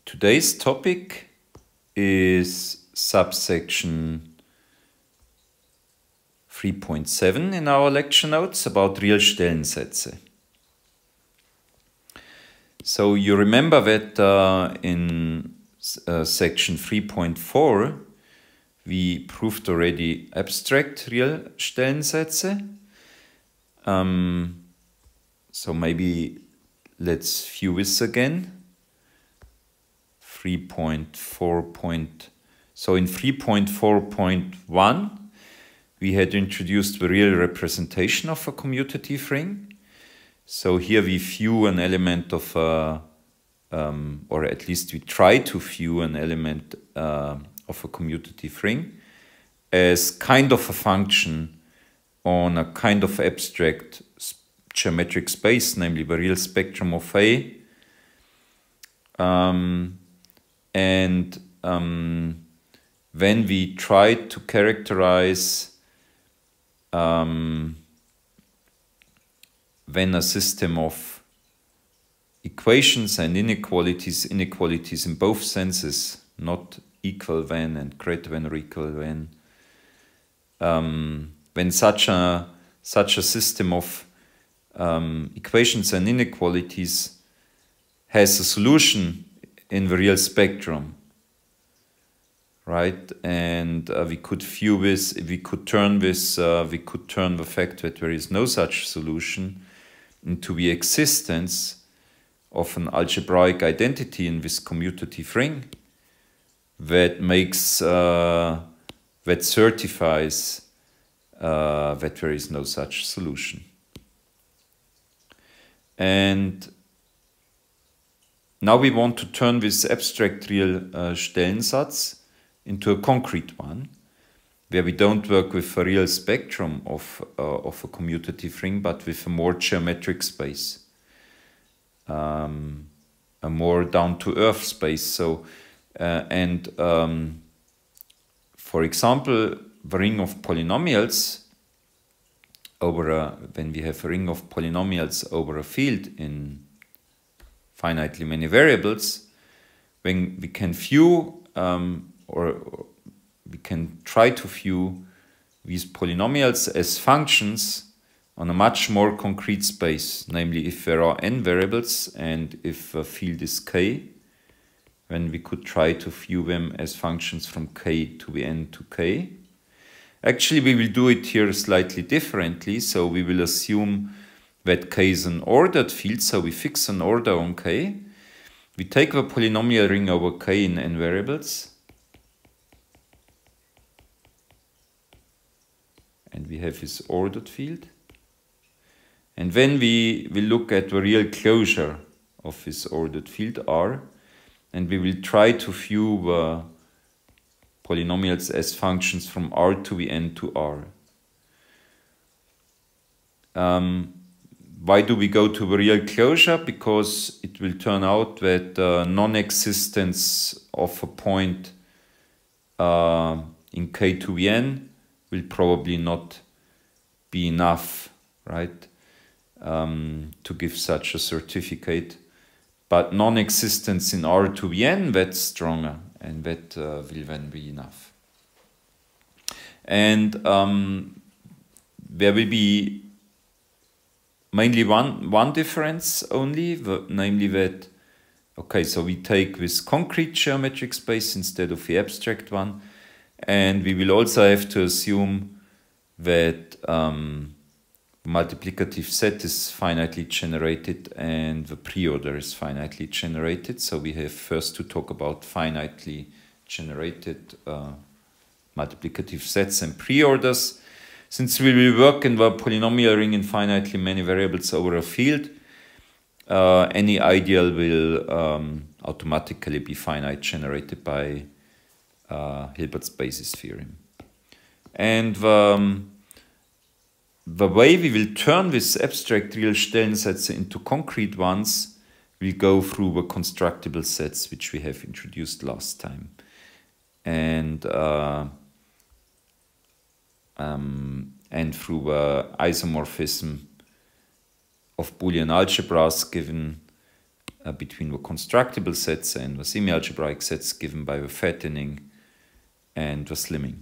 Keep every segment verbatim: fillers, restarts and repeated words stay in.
Today's topic is subsection three point seven in our lecture notes about real Stellensätze. So you remember that uh, in uh, section three point four we proved already abstract real Stellensätze. Um, so maybe let's view this again. three point four. So in three point four point one we had introduced the real representation of a commutative ring. So here we view an element of a, um, or at least we try to view an element uh, of a commutative ring as kind of a function on a kind of abstract geometric space, namely the real spectrum of A. Um, and um, when we try to characterize um, when a system of equations and inequalities, inequalities in both senses, not equal when and greater than or equal when, um, when such a such a system of um, equations and inequalities has a solution in the real spectrum, right? And uh, we could view this, we could turn this, uh, we could turn the fact that there is no such solution into the existence of an algebraic identity in this commutative ring that makes, uh, that certifies uh, that there is no such solution. And now we want to turn this abstract real uh, Stellensatz into a concrete one, where we don't work with a real spectrum of, uh, of a commutative ring, but with a more geometric space, um, a more down-to-earth space. So, uh, and um, for example, the ring of polynomials over a, when we have a ring of polynomials over a field in finitely many variables, when we can view um, or, or we can try to view these polynomials as functions on a much more concrete space, namely if there are n variables and if a field is k, then we could try to view them as functions from k to the n to k. Actually, we will do it here slightly differently, so we will assume that k is an ordered field, so we fix an order on k. We take the polynomial ring over k in n variables, and we have this ordered field. And then we will look at the real closure of this ordered field R, and we will try to view the polynomials as functions from R to the n to R. Um, why do we go to the real closure? Because it will turn out that uh, non-existence of a point uh, in k to the n will probably not be enough, right, um, to give such a certificate. But non-existence in R to the n, that's stronger, and that uh, will then be enough. And um, there will be mainly one, one difference only, the, namely that, okay, so we take this concrete geometric space instead of the abstract one, and we will also have to assume that um, multiplicative set is finitely generated and the preorder is finitely generated. So we have first to talk about finitely generated uh, multiplicative sets and preorders. Since we will work in the polynomial ring in finitely many variables over a field, uh, any ideal will um, automatically be finite generated by uh, Hilbert's basis theorem. And um, the way we will turn this abstract real Stellensätze into concrete ones will go through the constructible sets which we have introduced last time. And uh, um, and through the isomorphism of Boolean algebras given uh, between the constructible sets and the semi-algebraic sets given by the fattening and the slimming.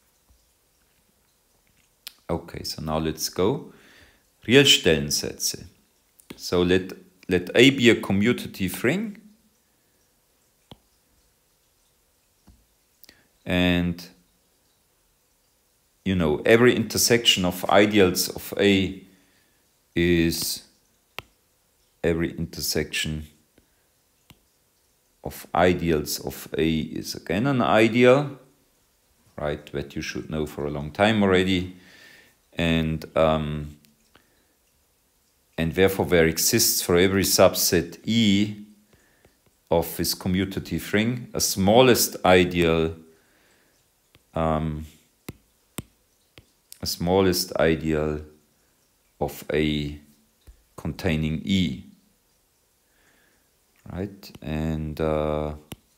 Okay, so now let's go. Realstellensätze. So let, let A be a commutative ring. And, you know, every intersection of ideals of A is every intersection of ideals of A is again an ideal, right? That you should know for a long time already. And, um, and therefore there exists for every subset E of this commutative ring a smallest ideal, um, a smallest ideal of A containing E, right? And uh,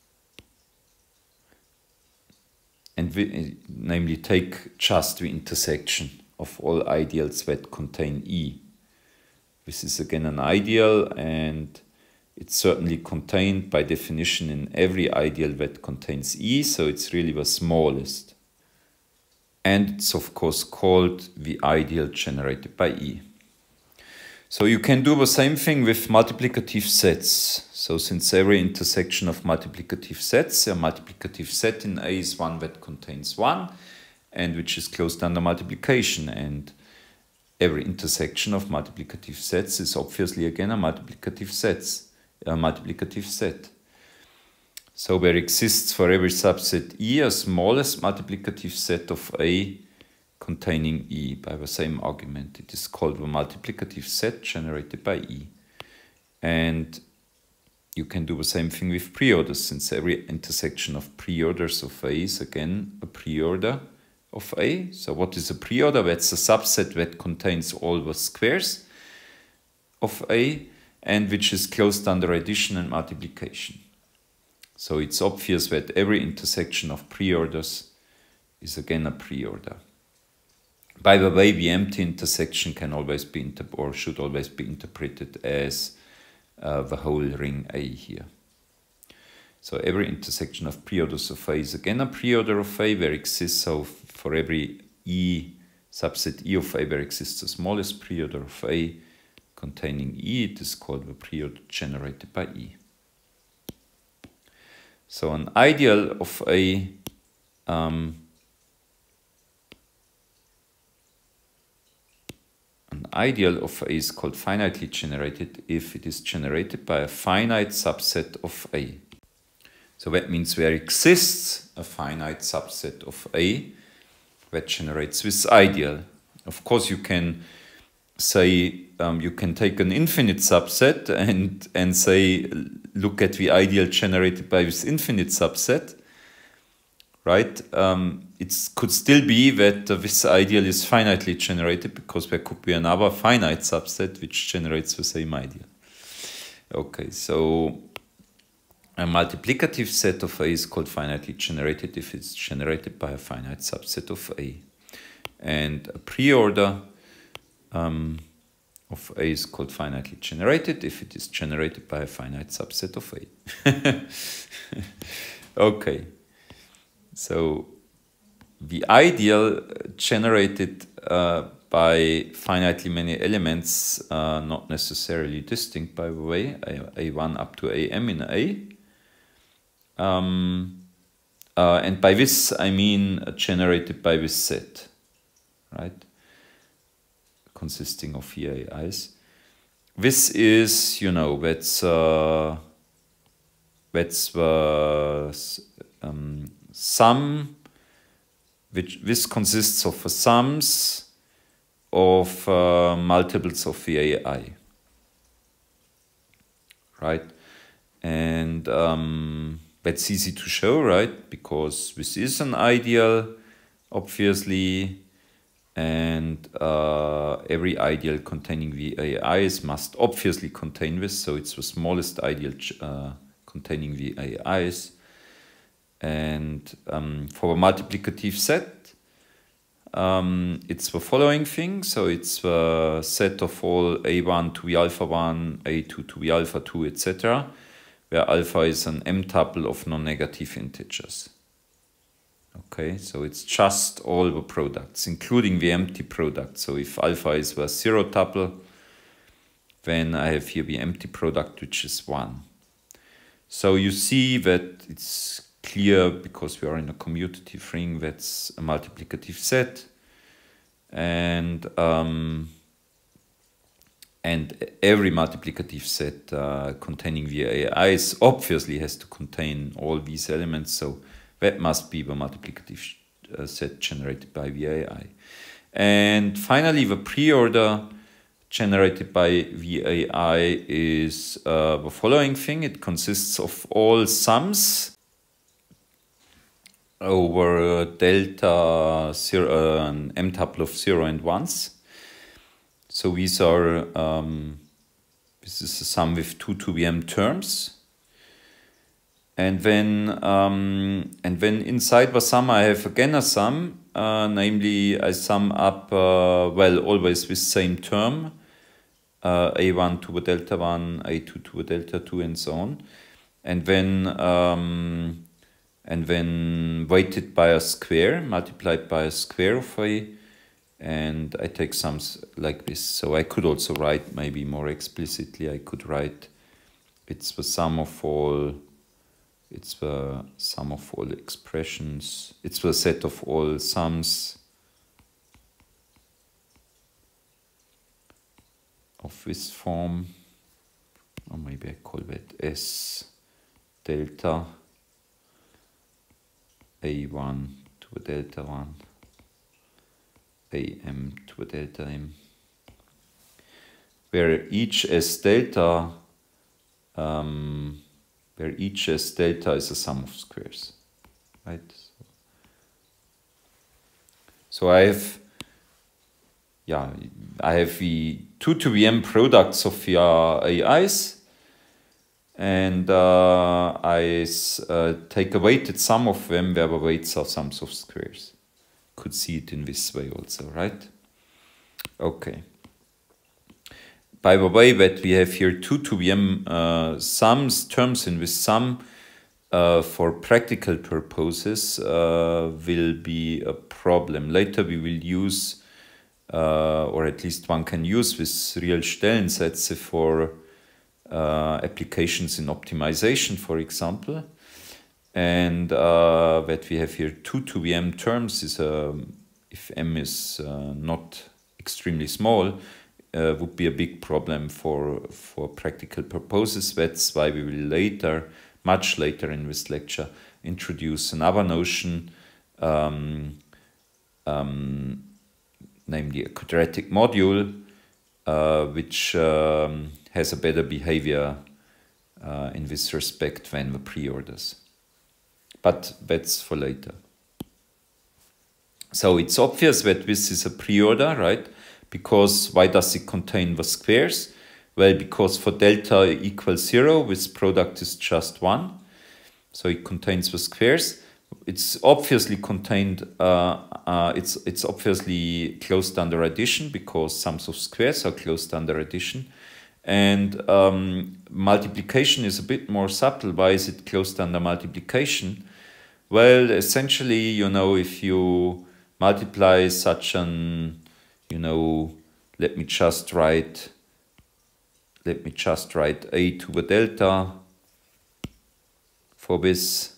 and we, namely take just the intersection of all ideals that contain E. This is again an ideal, and it's certainly contained by definition in every ideal that contains E, so it's really the smallest. And it's of course called the ideal generated by E. So you can do the same thing with multiplicative sets. So since every intersection of multiplicative sets, a multiplicative set in A is one that contains one, and which is closed under multiplication, and every intersection of multiplicative sets is obviously again a multiplicative sets, a multiplicative set. So there exists for every subset E a smallest multiplicative set of A containing E by the same argument. It is called the multiplicative set generated by E. And you can do the same thing with preorders, since every intersection of preorders of A is again a preorder of A. So what is a preorder? That's a subset that contains all the squares of A and which is closed under addition and multiplication. So it's obvious that every intersection of preorders is again a preorder. By the way, the empty intersection can always be inter or should always be interpreted as uh, the whole ring A here. So every intersection of preorders of A is again a preorder of A. There exists, so for every E, subset E of A, there exists the smallest preorder of A containing E. It is called the preorder generated by E. So an ideal of A um, an ideal of A is called finitely generated if it is generated by a finite subset of A. So that means there exists a finite subset of A that generates this ideal. Of course, you can say, um, you can take an infinite subset and, and say, look at the ideal generated by this infinite subset, right? Um, it could still be that uh, this ideal is finitely generated because there could be another finite subset which generates the same ideal. Okay, so a multiplicative set of A is called finitely generated if it's generated by a finite subset of A. And a preorder um, of A is called finitely generated if it is generated by a finite subset of A. Okay, so the ideal generated uh, by finitely many elements, uh, not necessarily distinct by the way, A one up to A M in A. Um, uh, and by this I mean uh, generated by this set, right? Consisting of E A Is. This is, you know, that's uh, that's the um, sum, which this consists of the sums of uh, multiples of the A I, right? And um, that's easy to show, right? Because this is an ideal, obviously, and uh, every ideal containing the A Is must obviously contain this, so it's the smallest ideal uh, containing the A Is. And um, for a multiplicative set, um, it's the following thing. So it's the set of all A one to the alpha one, A two to the alpha two, et cetera, where alpha is an m-tuple of non-negative integers. Okay, so it's just all the products, including the empty product. So if alpha is the zero tuple, then I have here the empty product, which is one. So you see that it's clear, because we are in a commutative ring, that's a multiplicative set. And, um, and every multiplicative set uh, containing the A Is obviously has to contain all these elements. So that must be the multiplicative uh, set generated by the A I. And finally, the preorder generated by the A I is uh, the following thing. It consists of all sums over uh, delta zero, uh, an m-tuple of zero and ones. So these are, um, this is a sum with two to the m terms. And then, um, and then inside the sum I have again a sum, uh, namely I sum up, uh, well, always with same term, uh, A one to the delta one, A two to the delta two, and so on. And then, um, and then weighted by a square, multiplied by a square of A, and I take sums like this. So I could also write maybe more explicitly, I could write it's the sum of all It's the sum of all expressions. It's the set of all sums of this form. Or maybe I call that S delta A one to a delta one, A m to a delta m, where each S delta um, where each S delta is a sum of squares, right? So I have, yeah, I have the two to the m products of the uh, A Is, and uh, I uh, take a weighted sum of them where the weights are sums of squares. Could see it in this way also, right? Okay. By the way, that we have here two to the m uh, sums, terms in this sum, uh, for practical purposes uh, will be a problem. Later we will use, uh, or at least one can use this real Stellensätze for uh, applications in optimization, for example. And uh, that we have here two to the m terms is, a, if m is uh, not extremely small, Uh, would be a big problem for for practical purposes. That's why we will later, much later in this lecture, introduce another notion, um, um, namely a quadratic module, uh, which um, has a better behavior uh, in this respect than the preorders. But that's for later. So it's obvious that this is a preorder, right? Because why does it contain the squares? Well, because for delta equals zero, this product is just one. So it contains the squares. It's obviously contained, uh, uh, it's, it's obviously closed under addition, because sums of squares are closed under addition. And um, multiplication is a bit more subtle. Why is it closed under multiplication? Well, essentially, you know, if you multiply such an, you know, let me just write, let me just write A to the delta for this.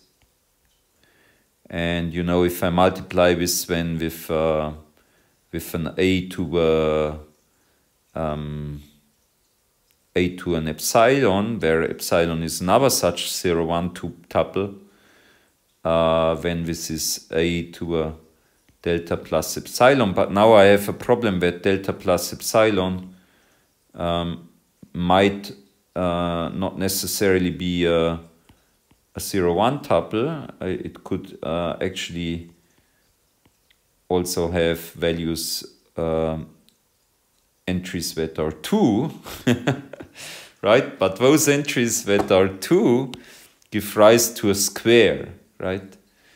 And, you know, if I multiply this then with, uh, with an A to the, um, A to an epsilon, where epsilon is another such zero, one, two tuple, uh, then this is A to a delta plus epsilon. But now I have a problem that delta plus epsilon um, might uh, not necessarily be a, a zero, one tuple. It could uh, actually also have values, uh, entries that are two, right? But those entries that are two give rise to a square, right?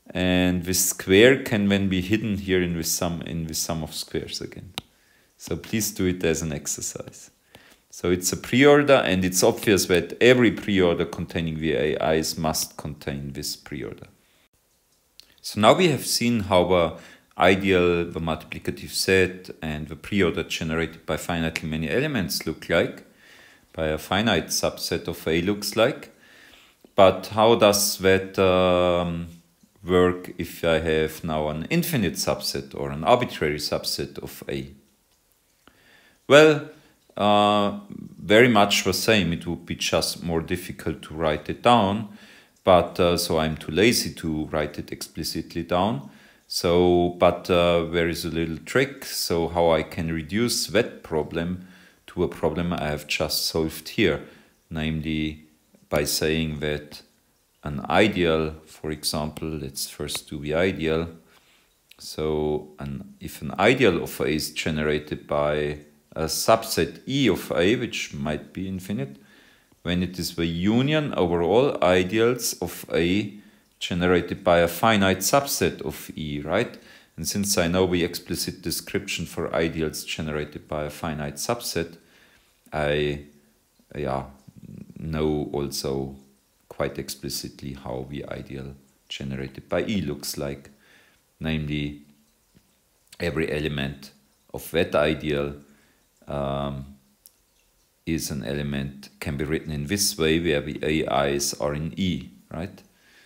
and this square can then be hidden here in this sum in this sum of squares again. So please do it as an exercise. So it's a preorder, and it's obvious that every preorder containing the A Is must contain this preorder. So now we have seen how the ideal, the multiplicative set, and the preorder generated by finitely many elements look like, by a finite subset of A looks like. But how does that um, work if I have now an infinite subset or an arbitrary subset of A? Well, uh, very much the same. It would be just more difficult to write it down, but uh, so I'm too lazy to write it explicitly down. So, but uh, there is a little trick, so how I can reduce that problem to a problem I have just solved here, namely by saying that an ideal, for example, let's first do the ideal. So an, if an ideal of A is generated by a subset E of A, which might be infinite, when it is the union over all ideals of A generated by a finite subset of E, right? And since I know the explicit description for ideals generated by a finite subset, I yeah, know also quite explicitly how the ideal generated by E looks like. Namely, every element of that ideal um, is an element, can be written in this way, where the A Is are in E, right?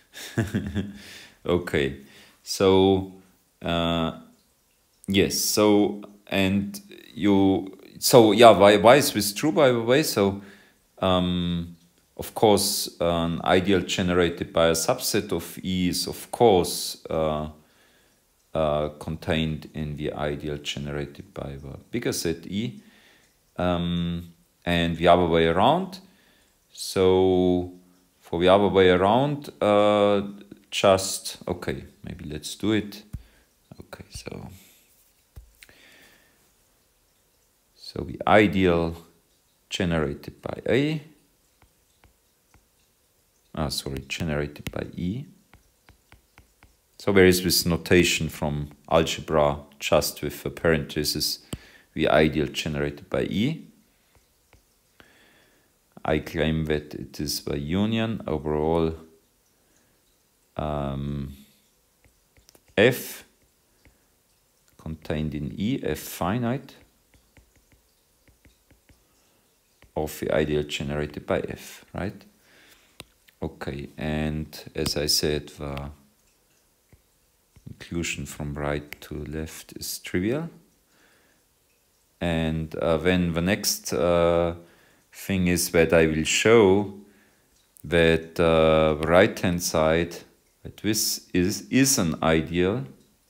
Okay, so uh, yes, so and you, so yeah, why, why is this true, by the way? So um, of course, an ideal generated by a subset of E is of course uh, uh, contained in the ideal generated by the bigger set E, um, and the other way around. So for the other way around, uh, just, okay, maybe let's do it. Okay, so, so the ideal generated by A, ah, sorry, generated by E. So there is this notation from algebra, just with the parenthesis, the ideal generated by E. I claim that it is the union overall um, F contained in E, F finite, of the ideal generated by F, right? Okay, and as I said, the inclusion from right to left is trivial. And uh, then the next uh, thing is that I will show that uh, the right hand side, that this is, is an ideal,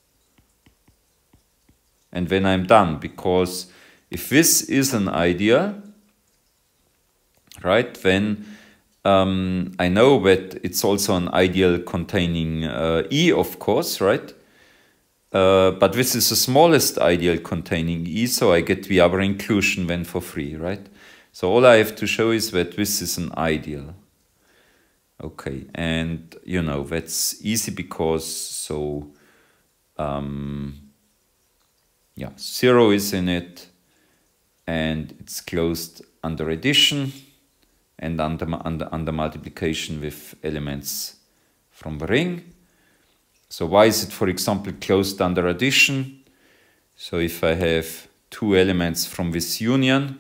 and then I'm done, because if this is an ideal, right, then um, I know that it's also an ideal containing uh, E, of course, right? Uh, but this is the smallest ideal containing E, so I get the other inclusion then for free, right? So all I have to show is that this is an ideal. Okay, and you know, that's easy because, so, um, yeah, zero is in it, and it's closed under addition and under, under, under multiplication with elements from the ring. So why is it, for example, closed under addition? So if I have two elements from this union,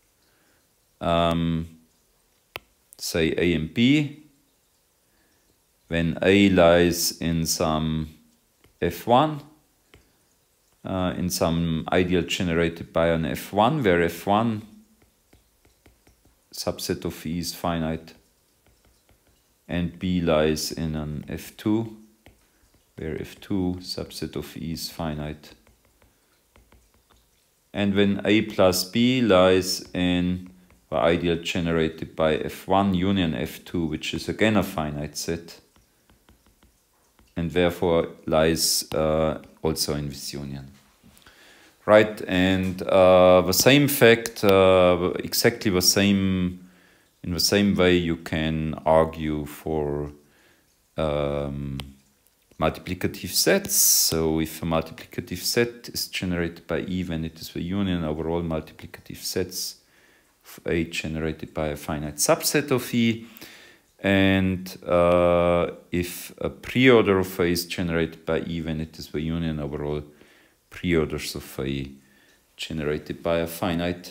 um, say A and B, when A lies in some F one, uh, in some ideal generated by an F one, where F one subset of E is finite, and B lies in an F two, where F two subset of E is finite. And when A plus B lies in the ideal generated by F one union F two, which is again a finite set, and therefore lies uh, also in this union. Right, and uh, the same fact, uh, exactly the same, in the same way you can argue for um, multiplicative sets. So if a multiplicative set is generated by E, then it is the union over all multiplicative sets of A generated by a finite subset of E. And uh, if a preorder of A is generated by E, then it is the union over all preorders of A generated by a finite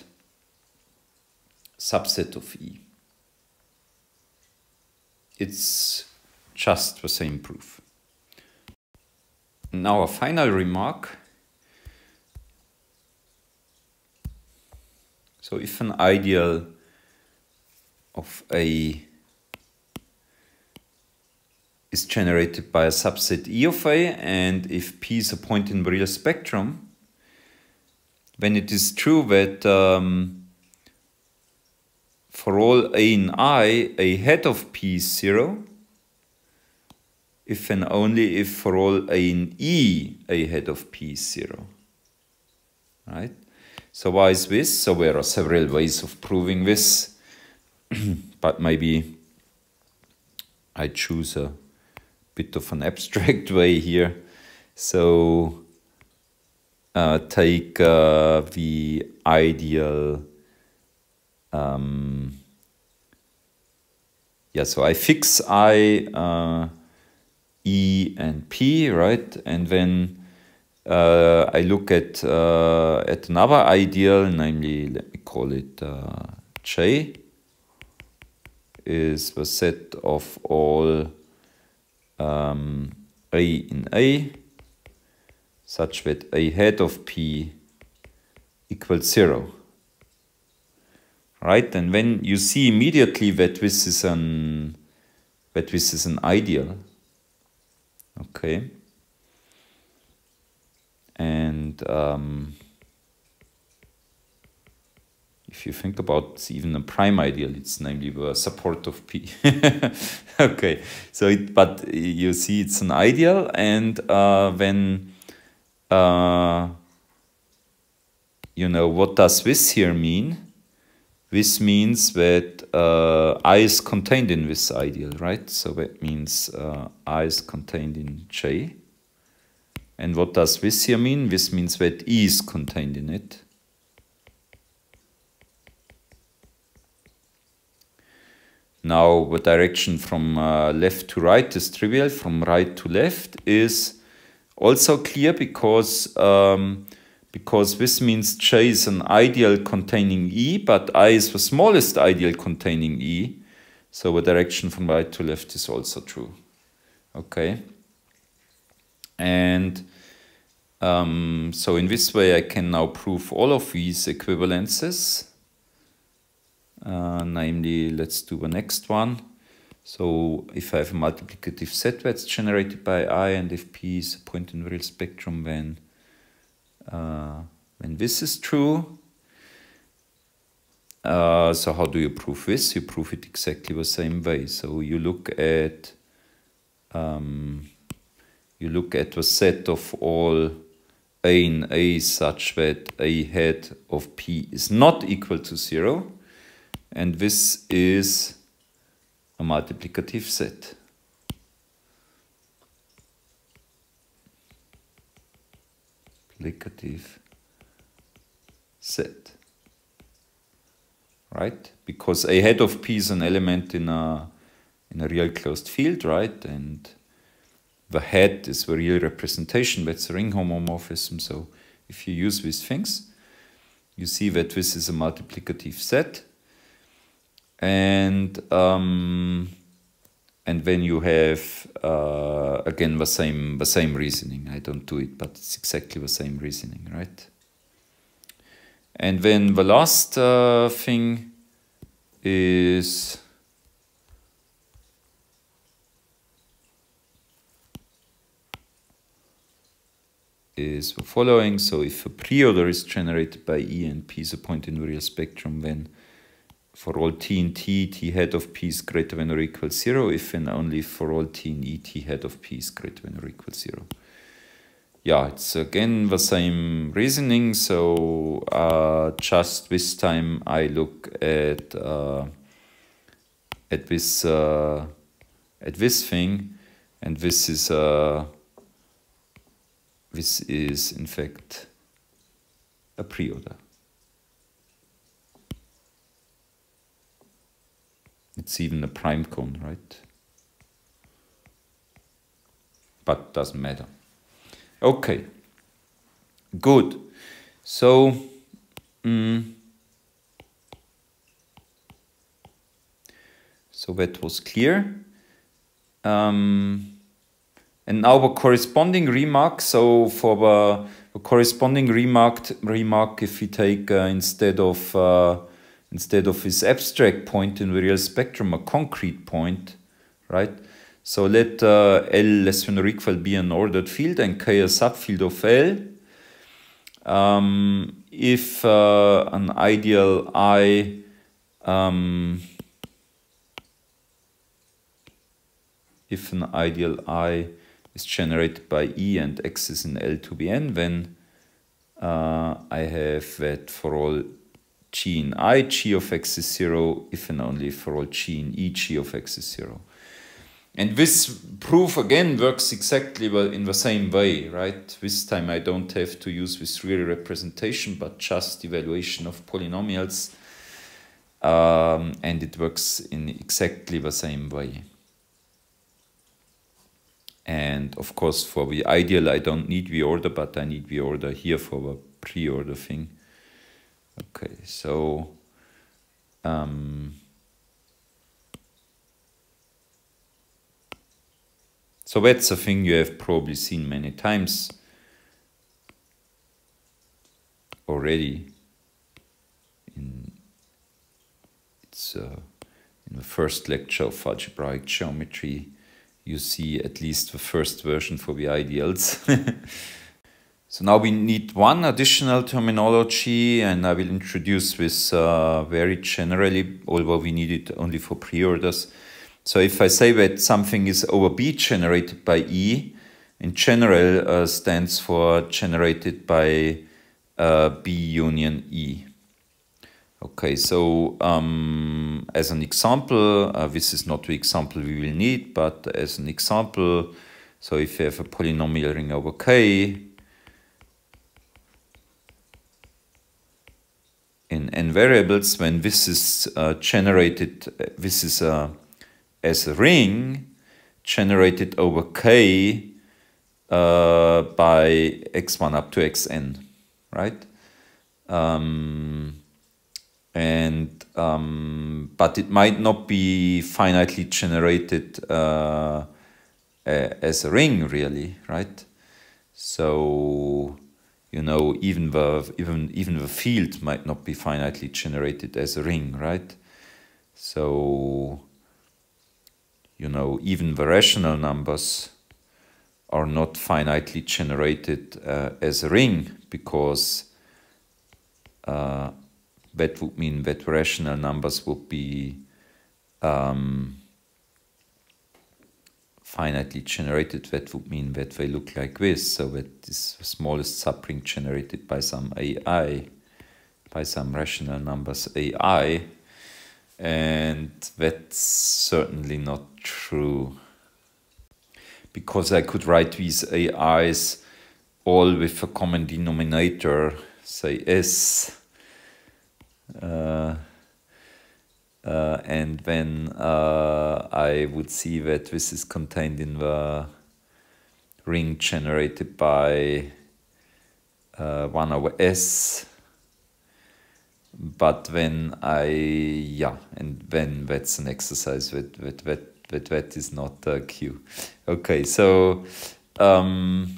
subset of E. It's just the same proof. Now a final remark. So if an ideal of A is generated by a subset E of A, and if P is a point in the real spectrum, then it is true that um, for all A in I, A head of P is zero, if and only if for all A in E, A head of P is zero. Right? So why is this? So there are several ways of proving this, but maybe I choose a bit of an abstract way here. So uh, take uh, the ideal, um, yeah, so I fix I, uh, E and P, right? And then uh, I look at, uh, at another ideal, namely, let me call it uh, J, is the set of all Um, A in A, such that A head of P equals zero. Right? And when you see immediately that this is an that this is an ideal. Okay. And um, if you think about even a prime ideal, it's namely the support of P. Okay, so it, but you see it's an ideal, and uh, when uh, you know, what does this here mean? This means that uh, I is contained in this ideal, right? So that means uh, I is contained in J. And what does this here mean? This means that E is contained in it. Now, the direction from uh, left to right is trivial. From right to left is also clear because, um, because this means J is an ideal containing E, but I is the smallest ideal containing E. So the direction from right to left is also true. Okay. And um, so in this way, I can now prove all of these equivalences. Uh, namely, let's do the next one. So if I have a multiplicative set that's generated by I, and if P is a point in the real spectrum, then uh, when this is true. Uh, so how do you prove this? You prove it exactly the same way. So you look at um, you look at the set of all A in A such that A head of P is not equal to zero. And this is a multiplicative set. Multiplicative set. Right? Because A head of P is an element in a, in a real closed field, right? And the head is the real representation, that's a ring homomorphism. So if you use these things, you see that this is a multiplicative set. And um, and then you have uh, again the same the same reasoning. I don't do it, but it's exactly the same reasoning, right? And then the last uh, thing is is the following. So if a preorder is generated by E and P is a point in the real spectrum, then for all T in T, T head of P is greater than or equal zero, if and only for all T in E, T head of P is greater than or equal zero. Yeah, it's again the same reasoning. So uh, just this time I look at uh, at this uh, at this thing, and this is a this is in fact a preorder. It's even a prime cone, right? But doesn't matter. Okay, good. So, mm, so that was clear. Um, and now the corresponding remark. So for the, the corresponding remark, remark, if we take uh, instead of uh, instead of this abstract point in the real spectrum, a concrete point, right? So let uh, L less than or equal be an ordered field and K a subfield of L. Um, if uh, an ideal I um, if an ideal I is generated by E and X is in L to be N, then uh, I have that for all G in I, G of X is zero, if and only for all G in E, G of X is zero. And this proof again works exactly in the same way, right? This time I don't have to use this real representation, but just evaluation of polynomials. Um, and it works in exactly the same way. And of course, for the ideal, I don't need the order, but I need the order here for the pre-order thing. Okay, so um, so that's a thing you have probably seen many times already. In it's uh, in the first lecture of algebraic geometry. You see at least the first version for the ideals. So now we need one additional terminology, and I will introduce this uh, very generally, although we need it only for preorders. So if I say that something is over B generated by E, in general uh, stands for generated by uh, B union E. Okay, so um, as an example, uh, this is not the example we will need, but as an example, so if you have a polynomial ring over K in n variables, when this is uh, generated, uh, this is uh, as a ring generated over K uh, by x one up to xn, right? Um, And um, but it might not be finitely generated uh, as a ring, really, right? So you know, even the even even the field might not be finitely generated as a ring, right? So you know, even the rational numbers are not finitely generated uh, as a ring, because uh, that would mean that rational numbers would be um, finitely generated. That would mean that they look like this. So that is the smallest subring generated by some A I, by some rational numbers A I. And that's certainly not true, because I could write these A Is all with a common denominator, say S. Uh, uh, and then uh, I would see that this is contained in the ring generated by uh, one over S. But when I, yeah, and then that's an exercise that that that that, that is not uh, Q. Okay, so um,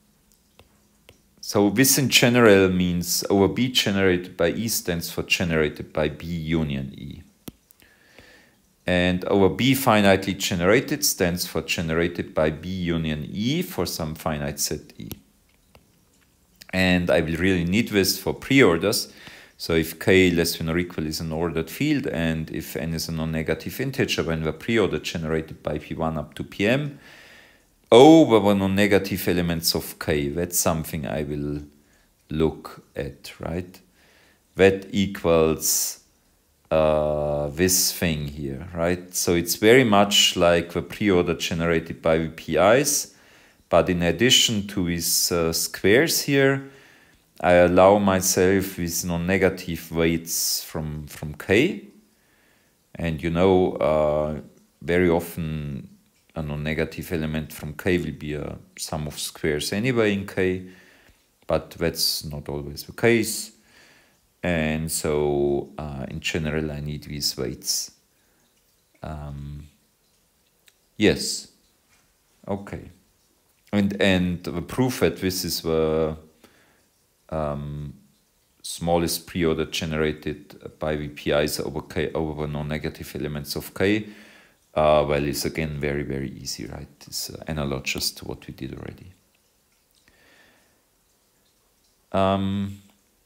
So this in general means over B generated by E stands for generated by B union E. And over B finitely generated stands for generated by B union E for some finite set E. And I will really need this for preorders. So if K less than or equal is an ordered field, and if N is a non-negative integer, when the preorder generated by P one up to P M, over the non-negative elements of K, that's something I will look at, right? That equals uh, this thing here, right? So it's very much like the preorder generated by the P Is, but in addition to these uh, squares here, I allow myself with non-negative weights from, from K. And you know, uh, very often a non-negative element from K will be a sum of squares anyway in K, but that's not always the case. And so uh, in general I need these weights. Um, yes, okay. And, and the proof that this is the um, smallest preorder generated by the P Is over K over non-negative elements of K, uh, well, it's again very, very easy, right? It's uh, analogous to what we did already. Um,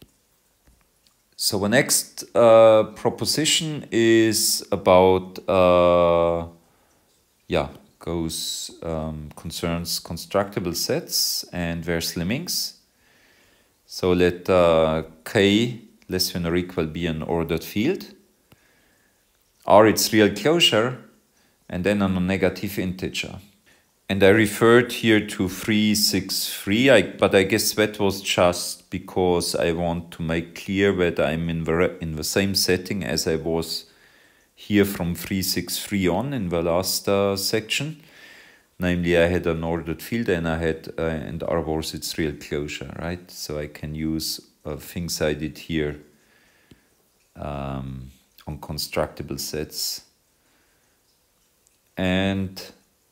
so the next uh, proposition is about, uh, yeah, goes, um, concerns constructible sets and their slimmings. So let uh, K less than or equal be an ordered field, R its real closure, and then a non-negative integer. And I referred here to three six three, I, but I guess that was just because I want to make clear that I'm in the, in the same setting as I was here from three six three on in the last uh, section. Namely, I had an ordered field and I had, uh, and R was its real closure, right? So I can use uh, things I did here um, on constructible sets. And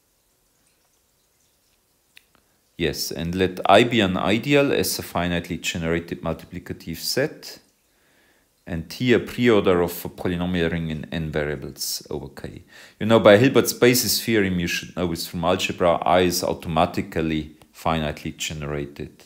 yes, and let I be an ideal as a finitely generated multiplicative set, and T a preorder of a polynomial ring in n variables over K. You know, by Hilbert's basis theorem, you should know it's from algebra, I is automatically finitely generated.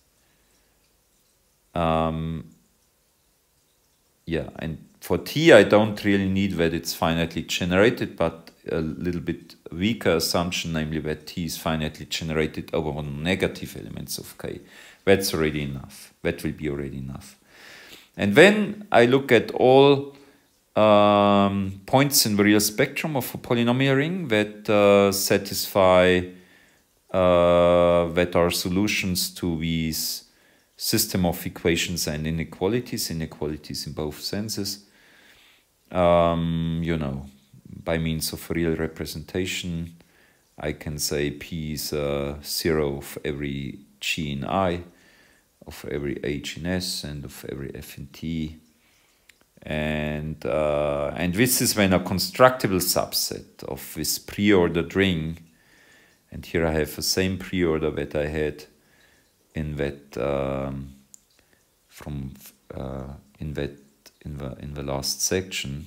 Um, yeah, and for T, I don't really need that it's finitely generated, but a little bit weaker assumption, namely that T is finitely generated over one negative elements of K. That's already enough. That will be already enough. And then I look at all um, points in the real spectrum of a polynomial ring that uh, satisfy, uh, that are solutions to these system of equations and inequalities, inequalities in both senses, um, you know, by means of real representation. I can say P is uh, zero of every G in I, of every H in S, and of every F in T. And, uh, and this is when a constructible subset of this preordered ring, and here I have the same preorder that I had in that, um, from, uh, in that, in the, in the last section.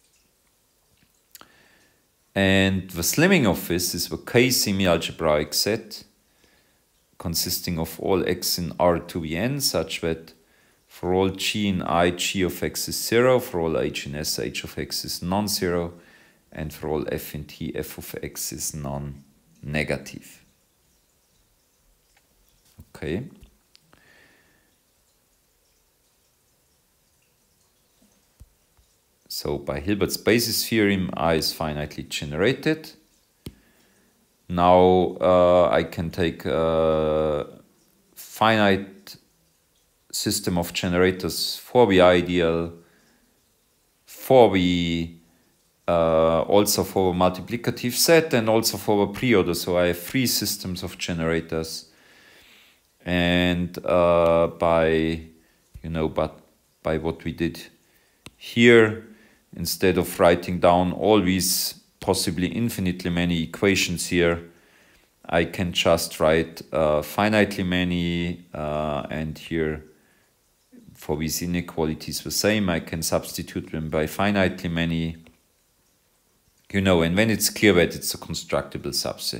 And the slimming of this is the K semi-algebraic set, consisting of all x in R to the n, such that for all g in I, g of x is zero, for all h in S, h of x is non-zero, and for all f in T, f of x is non-negative. Okay. So by Hilbert's basis theorem, I is finitely generated. Now uh, I can take a finite system of generators for the ideal, for the uh, also for a multiplicative set, and also for a preorder. So I have three systems of generators, and uh, by you know, but by what we did here, instead of writing down all these possibly infinitely many equations here, I can just write uh, finitely many, uh, and here for these inequalities the same. I can substitute them by finitely many, you know, and when it's clear that it's a constructible subset.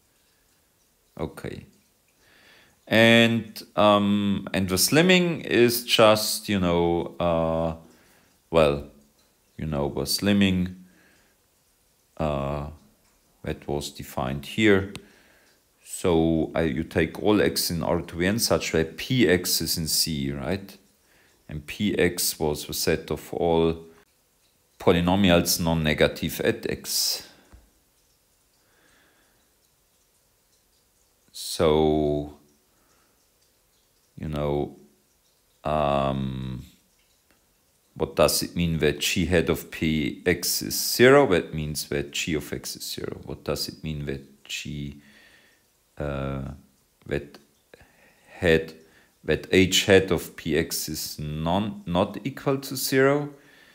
Okay. And, um, and the slimming is just, you know, uh, well, you know, the slimming Uh, that was defined here. So I, you take all x in R to the n such that Px is in C, right? And Px was the set of all polynomials non-negative at x. So, you know, um, what does it mean that g hat of px is zero? That means that g of x is zero. What does it mean that g uh, that hat that h hat of px is non not equal to zero?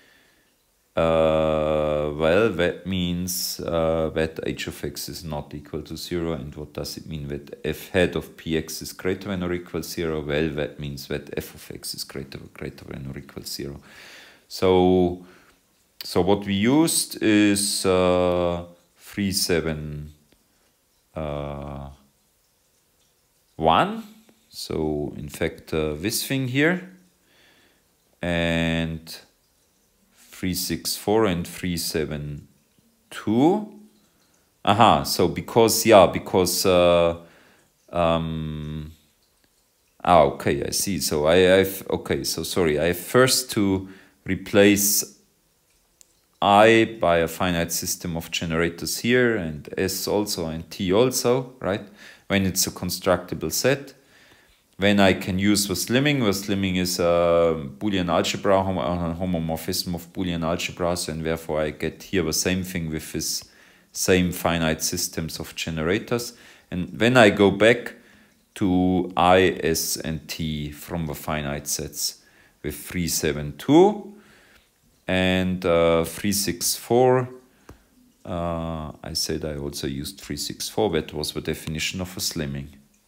Uh, well, that means uh, that h of x is not equal to zero. And what does it mean that f hat of px is greater than or equal to zero? Well, that means that f of x is greater, greater than or equal to zero. So, so what we used is uh, three seven one. So, in fact, uh, this thing here, and three six four and three seven two. Aha, so because, yeah, because, uh, um, ah, okay, I see. So I have, okay, so sorry, I have first to replace I by a finite system of generators here, and S also, and T also, right? When it's a constructible set. When I can use the slimming, the slimming is a Boolean algebra, a homomorphism of Boolean algebras, and therefore I get here the same thing with this same finite systems of generators. And when I go back to I, S, and T from the finite sets with three seven two and uh, three six four, uh, I said I also used three six four, that was the definition of a slimming.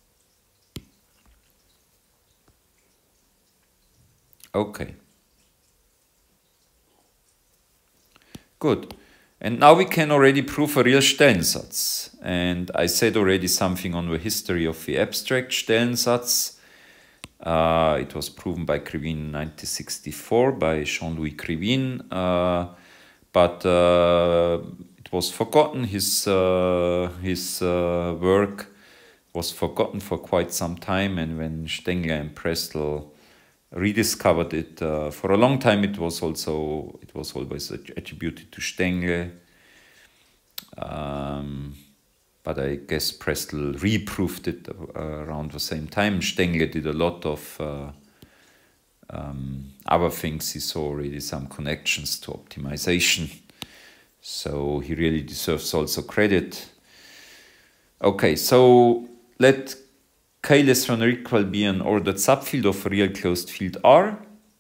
Okay. Good. And now we can already prove a real Stellensatz. And I said already something on the history of the abstract Stellensatz. Uh, it was proven by Krivine in nineteen sixty-four, by Jean-Louis Krivine. Uh, but uh, it was forgotten. His, uh, his uh, work was forgotten for quite some time. And when Stengler and Prestel rediscovered it, uh, for a long time it was also it was always attributed to Stengler, um, but I guess Prestel reproved it uh, around the same time. Stengler did a lot of uh, um, other things. He saw already some connections to optimization, so he really deserves also credit. Okay, so let K less than or equal be an ordered subfield of a real closed field R.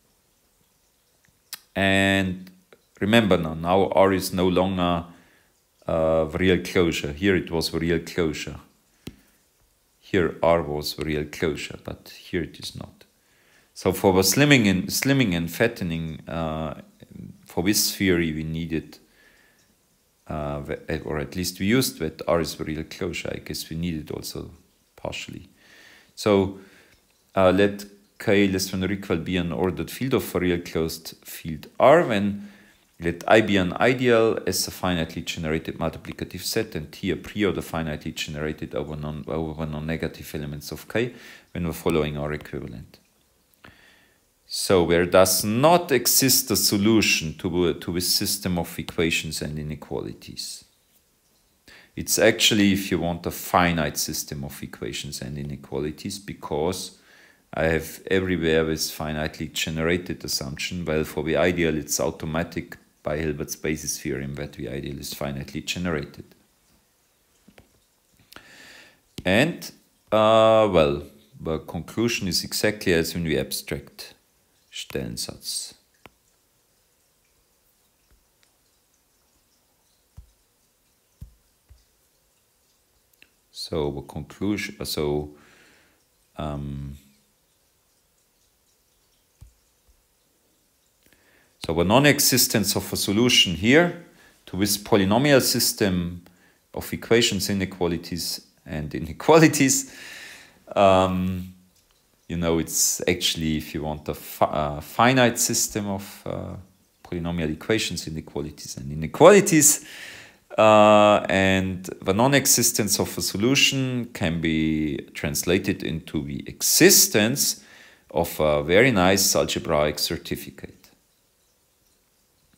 And remember now, now R is no longer uh, the real closure. Here it was the real closure. Here R was the real closure, but here it is not. So for the slimming and, slimming and fattening, uh, for this theory we needed, uh, or at least we used that R is the real closure. I guess we needed also partially. So uh, let K less than or equal be an ordered field of a real closed field R, when let I be an ideal as a finitely generated multiplicative set, and T a pre-order finitely generated over non over non-negative elements of K, when the following are equivalent. So there does not exist a solution to, to this system of equations and inequalities. It's actually, if you want, a finite system of equations and inequalities, because I have everywhere this finitely generated assumption. Well, for the ideal, it's automatic by Hilbert's basis theorem that the ideal is finitely generated. And, uh, well, the conclusion is exactly as in the abstract Stellensatz. So the conclusion, so um, so the non-existence of a solution here to this polynomial system of equations, inequalities, and inequalities, um, you know, it's actually, if you want, a fi uh, finite system of uh, polynomial equations, inequalities, and inequalities. Uh, and the non-existence of a solution can be translated into the existence of a very nice algebraic certificate.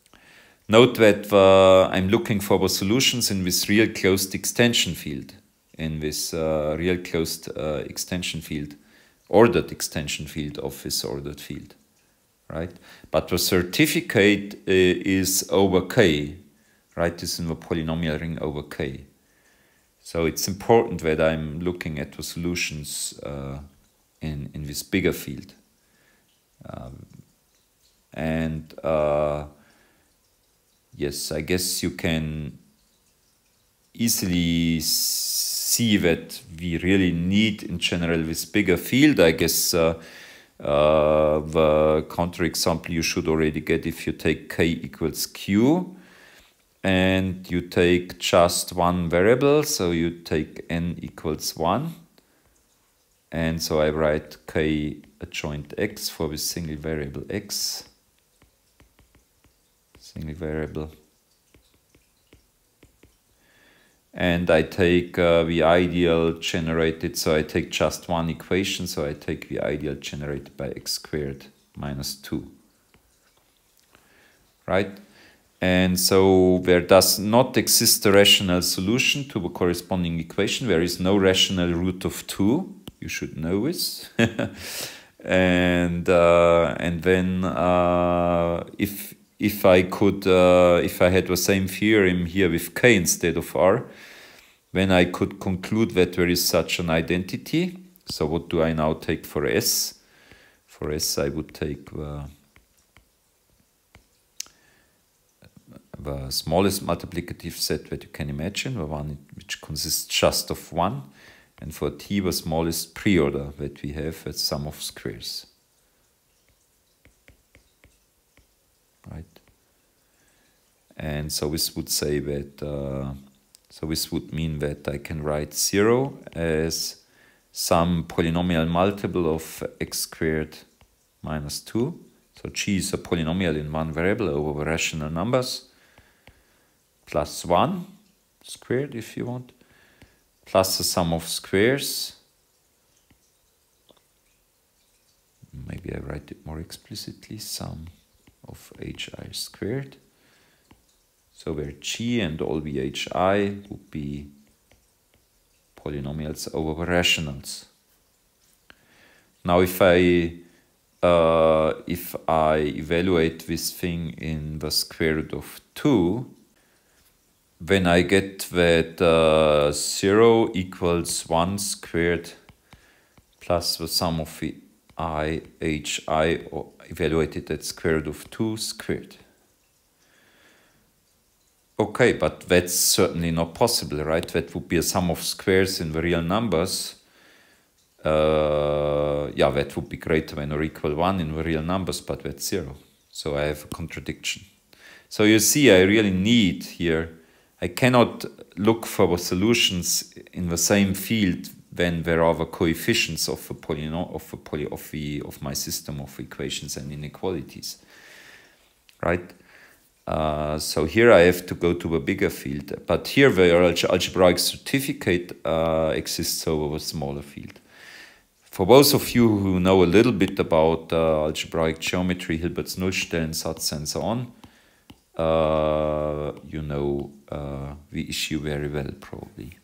Note that uh, I'm looking for the solutions in this real closed extension field. in this uh, real closed uh, extension field, ordered extension field of this ordered field, right? But the certificate uh, is over K, right? This is in the polynomial ring over K. So it's important that I'm looking at the solutions uh, in, in this bigger field. Um, and uh, yes, I guess you can easily see that we really need in general this bigger field. I guess uh, uh, the counterexample you should already get if you take K equals Q and you take just one variable, so you take n equals one, and so I write K adjoint X for this single variable X, single variable. And I take uh, the ideal generated, so I take just one equation, so I take the ideal generated by x squared minus two, right? And so there does not exist a rational solution to the corresponding equation. There is no rational root of two, you should know this. and uh, and then uh, if if I could, uh, if I had the same theorem here with K instead of R, then I could conclude that there is such an identity. So what do I now take for S? For S I would take the, the smallest multiplicative set that you can imagine, the one which consists just of one. And for T, the smallest preorder that we have, that's sum of squares. Right? And so this would say that, uh, so this would mean that I can write zero as some polynomial multiple of x squared minus two. So G is a polynomial in one variable over the rational numbers, plus one squared if you want, plus the sum of squares. Maybe I write it more explicitly, sum of hi squared. So where G and all the hi would be polynomials over the rationals. Now if I uh, if I evaluate this thing in the square root of two, then I get that uh, zero equals one squared plus the sum of the I, hi, or evaluated at square root of two squared. Okay, but that's certainly not possible, right? That would be a sum of squares in the real numbers. Uh, yeah, that would be greater than or equal one in the real numbers, but that's zero. So I have a contradiction. So you see, I really need here, I cannot look for the solutions in the same field when there are the coefficients of the polynomial of the poly of the of my system of equations and inequalities, right? Uh, so here I have to go to a bigger field, but here the algebraic certificate uh, exists over a smaller field. For those of you who know a little bit about uh, algebraic geometry, Hilbert's Nullstellensatz and so on, uh, you know uh, the issue very well probably.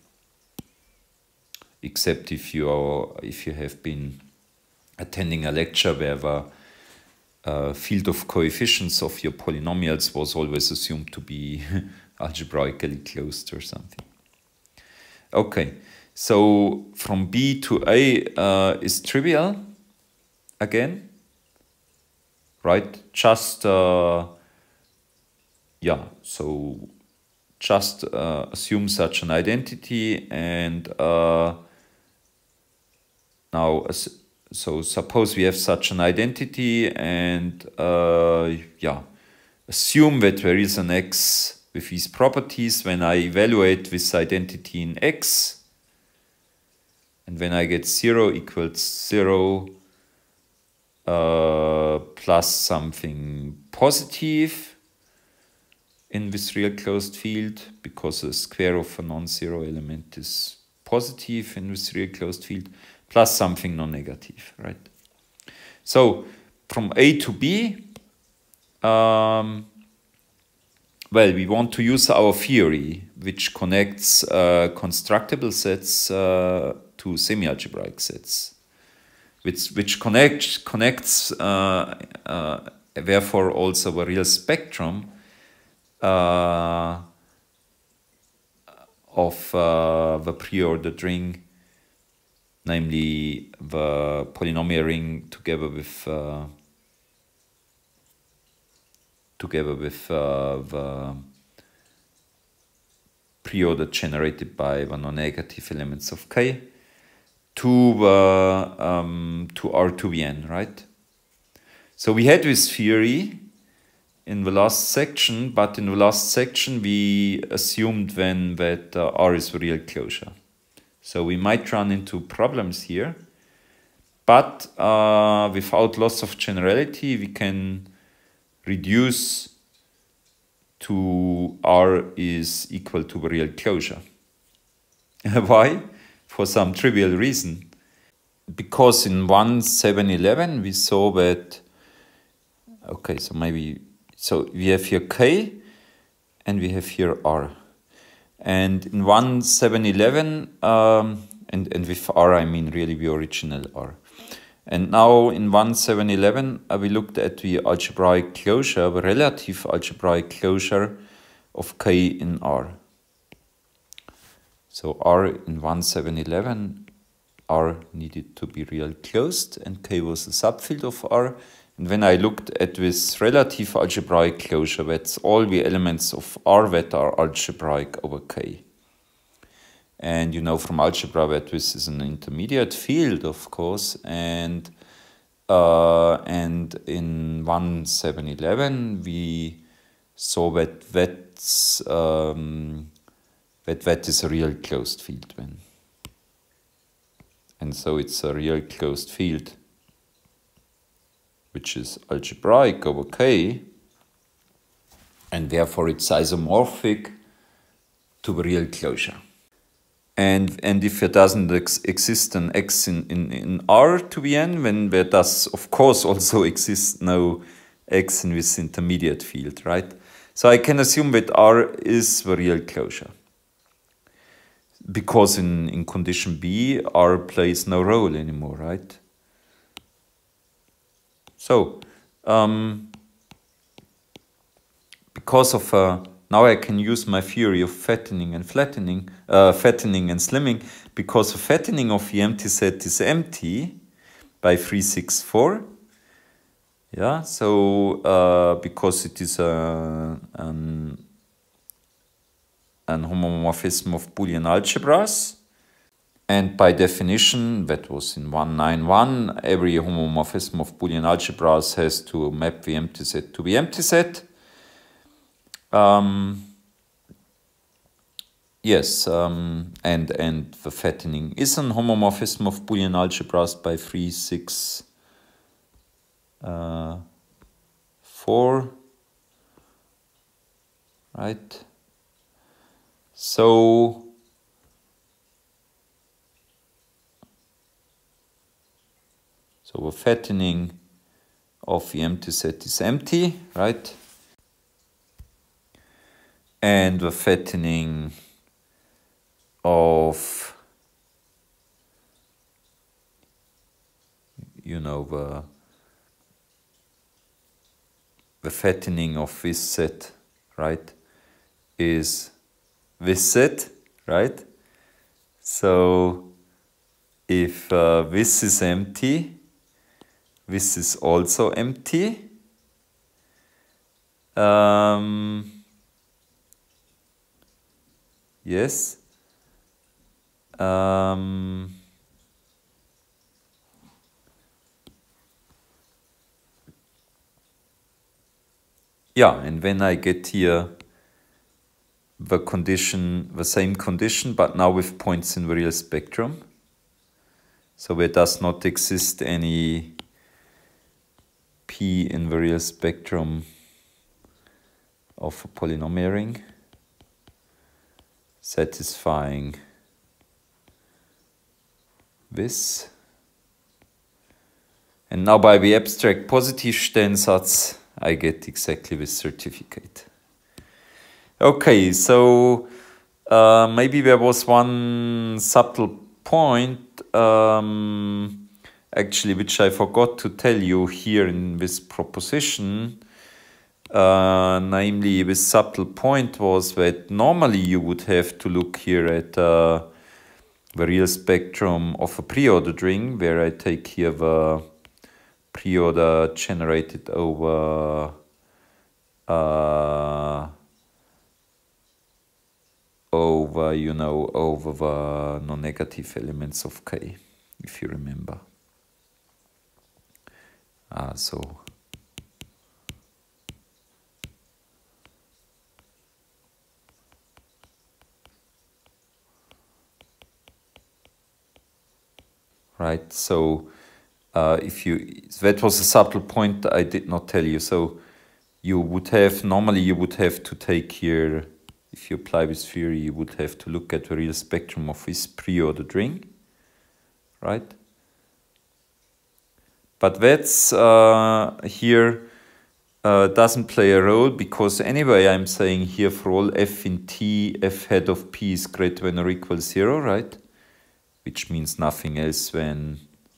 Except if you are, if you have been attending a lecture where the uh, field of coefficients of your polynomials was always assumed to be algebraically closed or something. Okay, so from B to A uh, is trivial again, right? Just uh, yeah, so just uh, assume such an identity and uh, now, so suppose we have such an identity and uh, yeah, assume that there is an X with these properties. When I evaluate this identity in X, and when I get zero equals zero uh, plus something positive in this real closed field, because the square of a non-zero element is positive in this real closed field, plus something non-negative, right? So from A to B, um, well, we want to use our theory which connects uh, constructible sets uh, to semi-algebraic sets, which which connects connects uh, uh, therefore also a real spectrum uh, of uh, the preordered ring, namely the polynomial ring together with uh, together with uh, the preorder generated by the non-negative elements of K to uh, um, to R to the n, right? So we had this theory in the last section, but in the last section we assumed then that uh, R is the real closure. So we might run into problems here, but uh, without loss of generality we can reduce to R is equal to the real closure. Why? For some trivial reason. Because in one seven eleven we saw that, okay, so maybe, so we have here K and we have here R. And in one seven eleven, um, and, and with R I mean really the original R. And now in one seven eleven uh, we looked at the algebraic closure, the relative algebraic closure of K in R. So R in one seven eleven, R needed to be real closed and K was a subfield of R. And when I looked at this relative algebraic closure, that's all the elements of R that are algebraic over K. And you know from algebra that this is an intermediate field, of course, and uh, and in one seven eleven we saw that that's, um, that that is a real closed field then. And so it's a real closed field which is algebraic over K, and therefore it's isomorphic to the real closure. And, and if there doesn't ex exist an x in, in, in R to the n, then there does, of course, also exist no x in this intermediate field, right? So I can assume that R is the real closure. Because in, in condition B, R plays no role anymore, right? So, um, because of uh, now I can use my theory of fattening and flattening, uh, fattening and slimming, because the fattening of the empty set is empty by three six four. Yeah, so uh, because it is a, an, an homomorphism of Boolean algebras, and by definition, that was in one ninety-one, every homomorphism of Boolean algebras has to map the empty set to the empty set. Um, yes, um, and, and the fattening is an homomorphism of Boolean algebras by three six four, right? So, so the fattening of the empty set is empty, right? And the fattening of, you know, the, the fattening of this set, right, is this set, right? So if uh, this is empty, this is also empty. Um, Yes. Um, yeah, and when I get here the condition, the same condition, but now with points in the real spectrum, so there does not exist any P in the real spectrum of a polynomial ring satisfying this. And now by the abstract Positivstellensatz, I get exactly this certificate. Okay, so uh, maybe there was one subtle point, um, actually, which I forgot to tell you here in this proposition. Uh, namely, this subtle point was that normally you would have to look here at uh, the real spectrum of a preordered ring, where I take here the preorder generated over uh, over, you know, over the non-negative elements of K, if you remember. Ah, so right, so uh, if you, that was a subtle point I did not tell you. So you would have, normally you would have to take here, if you apply this theory, you would have to look at the real spectrum of this preordered ring, right? But that's uh, here uh, doesn't play a role, because anyway I'm saying here for all f in T, f hat of P is greater than or equal zero, right? Which means nothing else than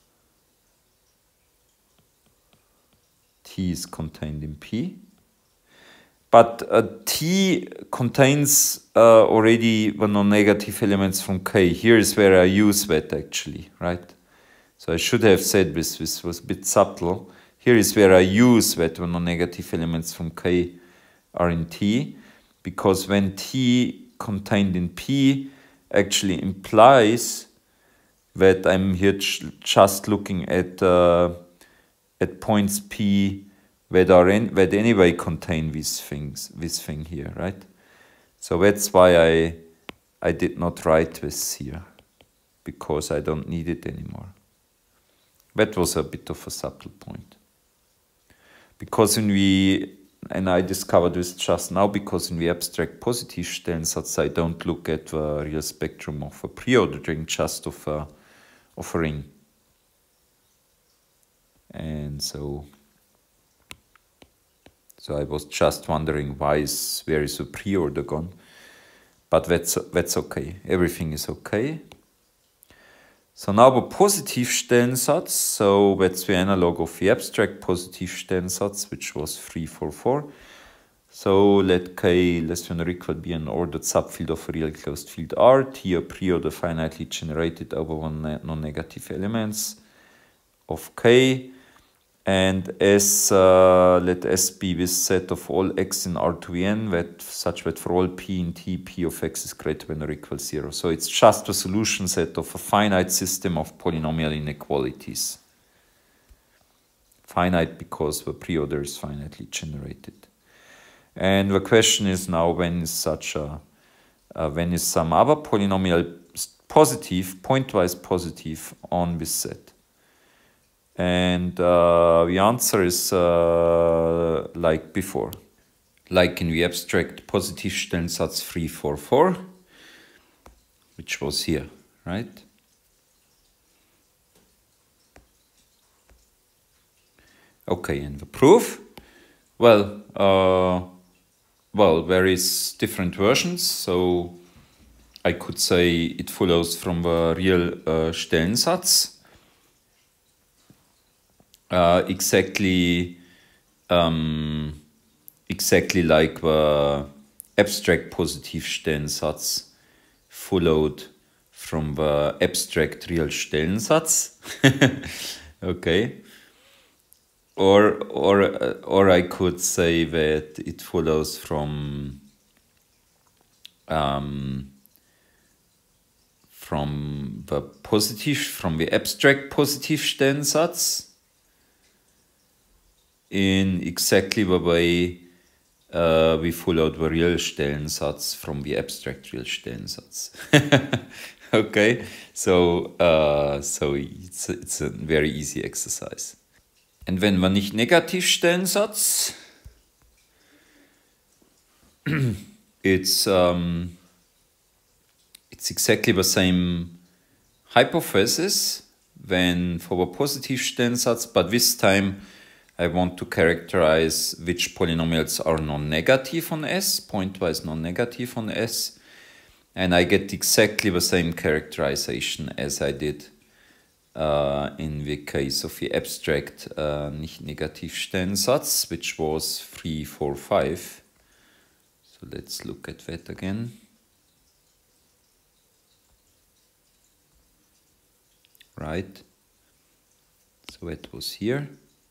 T is contained in P. But uh, T contains uh, already the non-negative elements from K. Here is where I use that actually, right? So I should have said this, this was a bit subtle. Here is where I use that the non-negative elements from K are in T, because when T contained in P actually implies that I'm here just looking at uh, at points P that are in, that anyway contain these things, this thing here, right? So that's why I I did not write this here, because I don't need it anymore. That was a bit of a subtle point. Because when we, and I discovered this just now, because in the abstract positive Stellensatz I don't look at the real spectrum of a preordered ring, just of a of a ring. And so, so I was just wondering why is, where is the preorder gone? But that's, that's okay, everything is okay. So now the positive Stellensatz, so that's the analog of the abstract positive Stellensatz, which was three four four. So let K less than or equal be an ordered subfield of a real closed field R, T a preorder finitely generated over one non-negative elements of K, and S, uh, let S be this set of all X in R to the N, that such that for all P in T, P of X is greater than or equal zero. So it's just a solution set of a finite system of polynomial inequalities. Finite because the preorder is finitely generated. And the question is now, when is such a, uh, when is some other polynomial positive, pointwise positive on this set? And uh, the answer is uh, like before, like in the abstract positive Stellensatz three four four, which was here, right? Okay, and the proof? Well, uh, well, there is different versions. So I could say it follows from the real uh, Stellensatz. Uh, exactly, um, exactly like the abstract positive Stellensatz followed from the abstract real Stellensatz. Okay. Or, or, or I could say that it follows from um, from the positive, from the abstract positive Stellensatz in exactly the way uh, we followed the real Stellensatz from the abstract real Stellensatz. Okay, so uh, so it's it's a very easy exercise. And wenn wir nicht negativ Stellensatz, it's um, it's exactly the same hypothesis than for the positive Stellensatz, but this time I want to characterize which polynomials are non-negative on S, pointwise non-negative on S, And I get exactly the same characterization as I did uh, in the case of the abstract uh, Nicht-Negativstellensatz, which was three, four, five. So let's look at that again. Right. So that was here.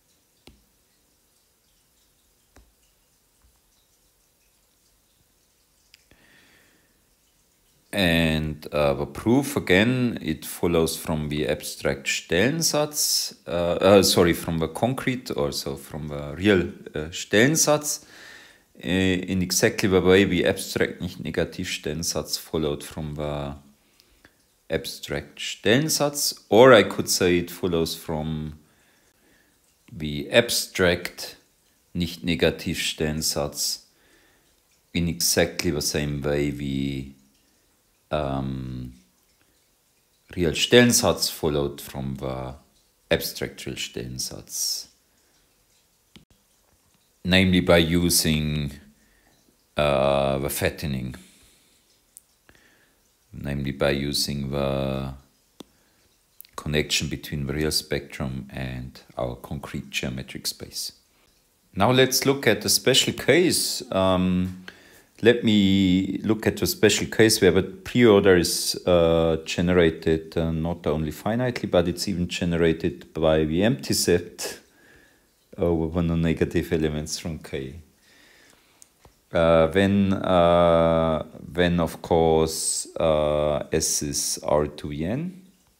And uh, the proof, again, it follows from the abstract Stellensatz, uh, uh, sorry, from the concrete, also from the real uh, Stellensatz, uh, in exactly the way the abstract Nicht-Negativstellensatz followed from the abstract Stellensatz, or I could say it follows from the abstract Nicht-Negativstellensatz in exactly the same way we Um, real Stellensatz followed from the abstract real Stellensatz, namely by using uh, the fattening, namely by using the connection between the real spectrum and our concrete geometric space. Now let's look at a special case. Um, Let me look at a special case where the preorder is uh, generated uh, not only finitely, but it's even generated by the empty set over the non-negative elements from K. Uh, when, uh, when, of course, uh, S is R to the N.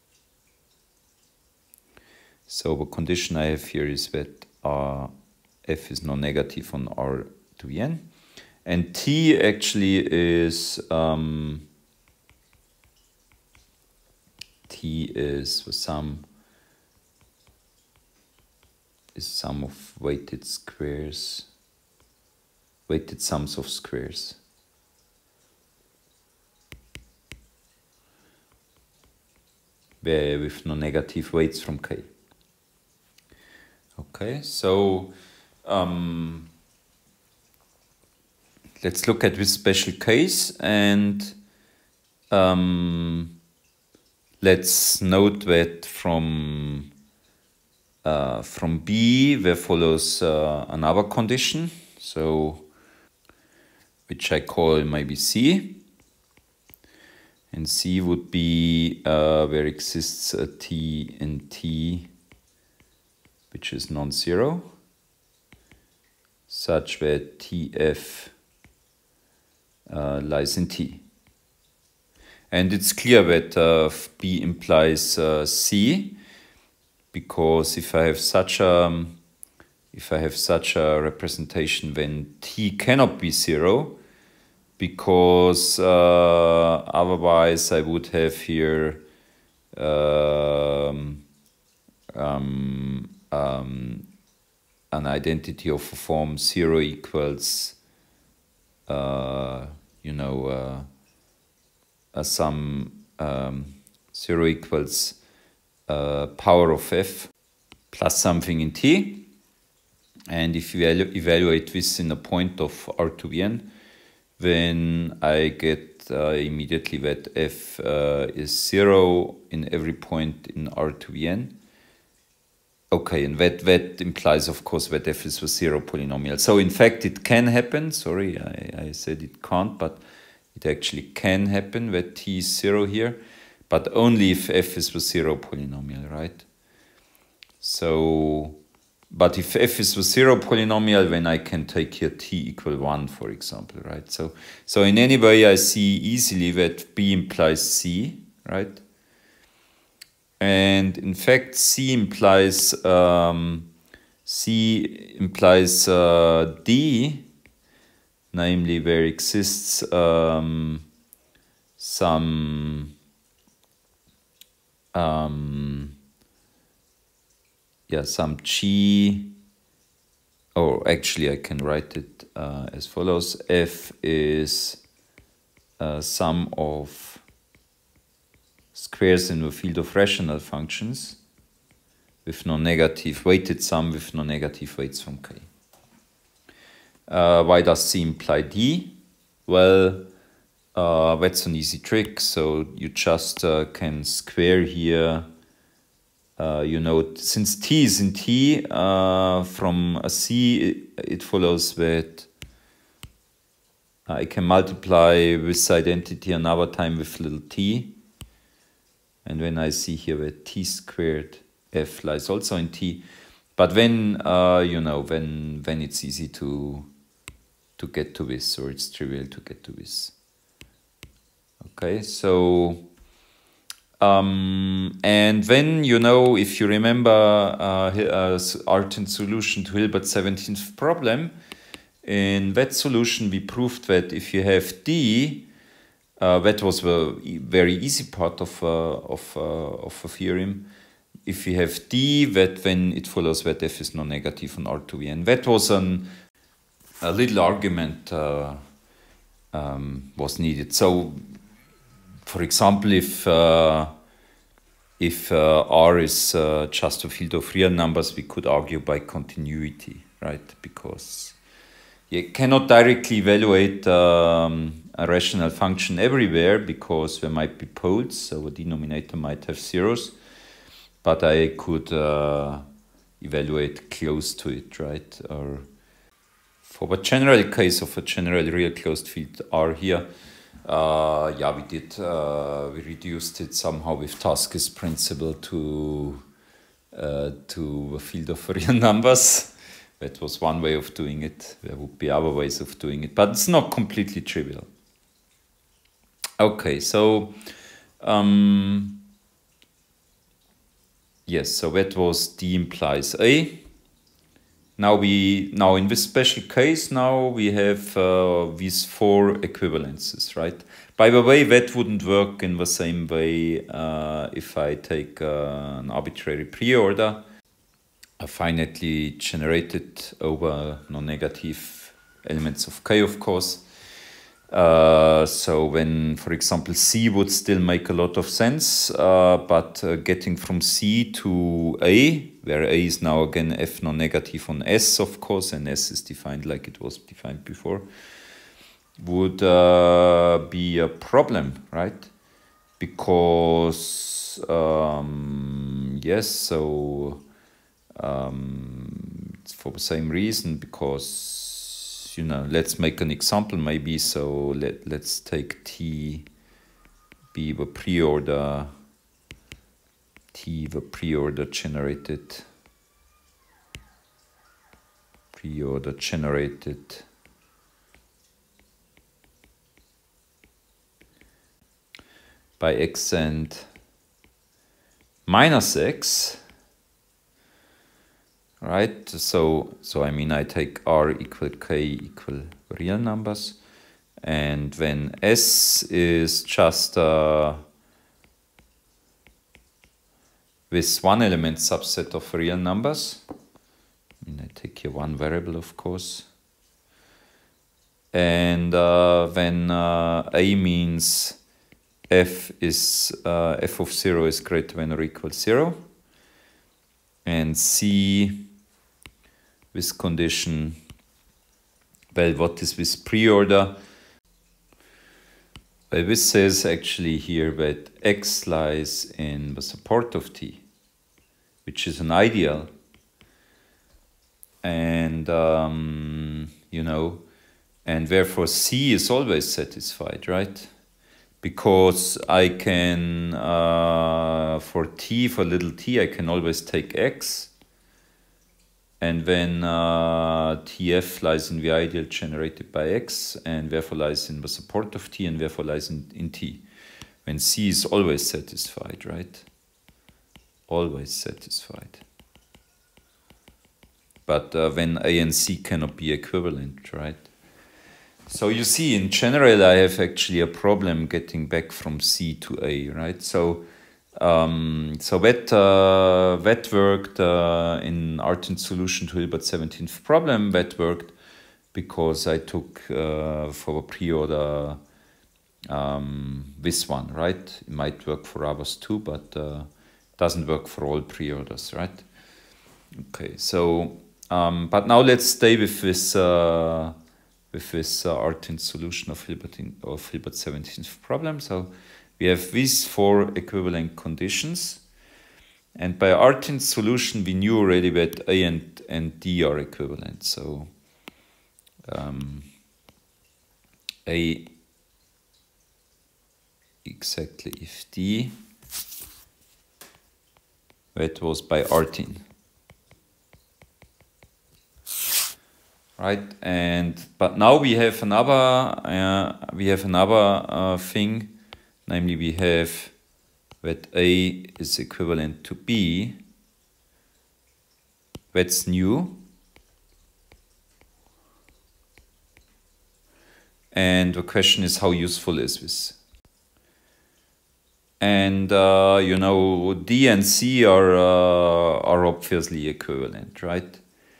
So the condition I have here is that uh, F is non-negative on R to the N. And T actually is, um, T is the sum, is sum of weighted squares, weighted sums of squares. Where with non-negative weights from K. Okay, so, um, let's look at this special case, and um, let's note that from uh, from B there follows uh, another condition, so which I call maybe C, and C would be uh, where exists a T in T which is non-zero, such that T F Uh, lies in T. And it's clear that uh, B implies uh, C, because if I have such a if I have such a representation, then T cannot be zero, because uh, otherwise I would have here um, um, um, an identity of a form zero equals Uh, you know, uh, uh, some um, zero equals uh, power of F plus something in T. And if you evalu evaluate this in a point of R to the N, then I get uh, immediately that F uh, is zero in every point in R to the N. Okay, and that, that implies, of course, that F is a zero polynomial. So in fact, it can happen. Sorry, I, I said it can't, but it actually can happen that T is zero here, but only if F is a zero polynomial, right? So, but if F is a zero polynomial, then I can take here T equal one, for example, right? So, so in any way, I see easily that B implies C, right? And in fact, C implies um, C implies uh, D, namely there exists um, some um, yeah some G. Or actually, I can write it uh, as follows: F is a sum of squares in the field of rational functions with non-negative weighted sum with non-negative weights from K. Uh, why does C imply D? Well, Uh, that's an easy trick. So you just uh, can square here. Uh, you know, since t is in t, uh, from a c, it, it follows that I can multiply this identity another time with little t. And when I see here that t squared f lies also in t, but when, uh, you know, when, when it's easy to, to get to this, or it's trivial to get to this. Okay, so... Um, and then, you know, if you remember uh, uh, Artin's solution to Hilbert's seventeenth problem, in that solution we proved that if you have D, uh, that was the very easy part of, uh, of, uh, of a theorem. If you have D, that then it follows that F is non-negative on R two V. And that was an, a little argument uh, um, was needed. So, for example, if uh, if uh, R is uh, just a field of real numbers, we could argue by continuity, right? Because you cannot directly evaluate um, a rational function everywhere because there might be poles, so a denominator might have zeros, but I could uh, evaluate close to it, right? Or for the general case of a general real closed field R here, Uh, yeah, we did, uh, we reduced it somehow with Task's principle to, uh, to a field of real numbers. That was one way of doing it. There would be other ways of doing it, but it's not completely trivial. Okay, so, um, yes, so that was D implies A. Now we now in this special case now we have uh, these four equivalences, right? By the way, that wouldn't work in the same way uh, if I take uh, an arbitrary preorder, a finitely generated over non-negative elements of K, of course. Uh, so when, for example, C would still make a lot of sense, uh, but uh, getting from C to A, where A is now again F non-negative on S, of course, and S is defined like it was defined before, would uh, be a problem, right? Because, um, yes, so um, it's for the same reason, because you know, let's make an example maybe. So let, let's take T be the preorder, T the preorder generated, preorder generated by X and minus X. Right, so so I mean I take R equal K equal real numbers, and when S is just uh, this one element subset of real numbers. I mean I take here one variable, of course, and uh, when uh, A means F is uh, F of zero is greater than or equal zero, and C. This condition, well, what is this preorder? Well, this says actually here that X lies in the support of T, which is an ideal. And, um, you know, and therefore C is always satisfied, right? Because I can, uh, for T, for little t, I can always take X. And then uh, T F lies in the ideal generated by X, and therefore lies in the support of T, and therefore lies in, in T. When C is always satisfied, right? Always satisfied. But uh, when A and C cannot be equivalent, right? So you see, in general, I have actually a problem getting back from C to A, right? So Um, so that, uh, that worked uh, in Artin's solution to Hilbert's seventeenth problem. That worked because I took uh, for a preorder um, this one, right? It might work for others too, but uh, doesn't work for all preorders, right? Okay, so, um, but now let's stay with this, uh, with this uh, Artin solution of Hilbert, in, of Hilbert seventeenth problem. So we have these four equivalent conditions. And by Artin's solution, we knew already that A and, and D are equivalent. So um, A exactly if D, that was by Artin. Right, and but now we have another uh, we have another uh, thing, namely we have that A is equivalent to B. That's new. And the question is, how useful is this? And uh, you know, D and C are uh, are obviously equivalent, right?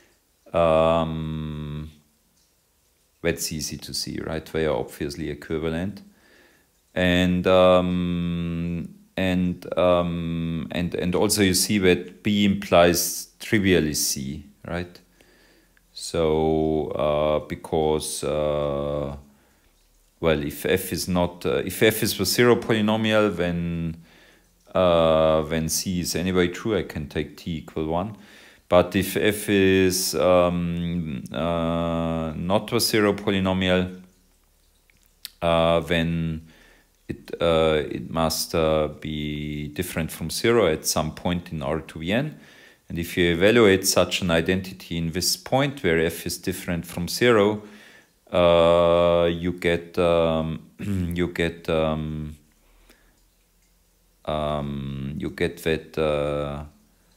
Um, that's easy to see, right? They are obviously equivalent, and um, and um, and and also you see that B implies trivially C, right? So uh, because uh, well, if f is not uh, if f is the zero polynomial, then uh, when C is anyway true, I can take t equal one. But if f is um, uh, not a zero polynomial, uh, then it uh, it must uh, be different from zero at some point in R to N. And if you evaluate such an identity in this point where f is different from zero, uh, you get um, you get um, um, you get that. Uh,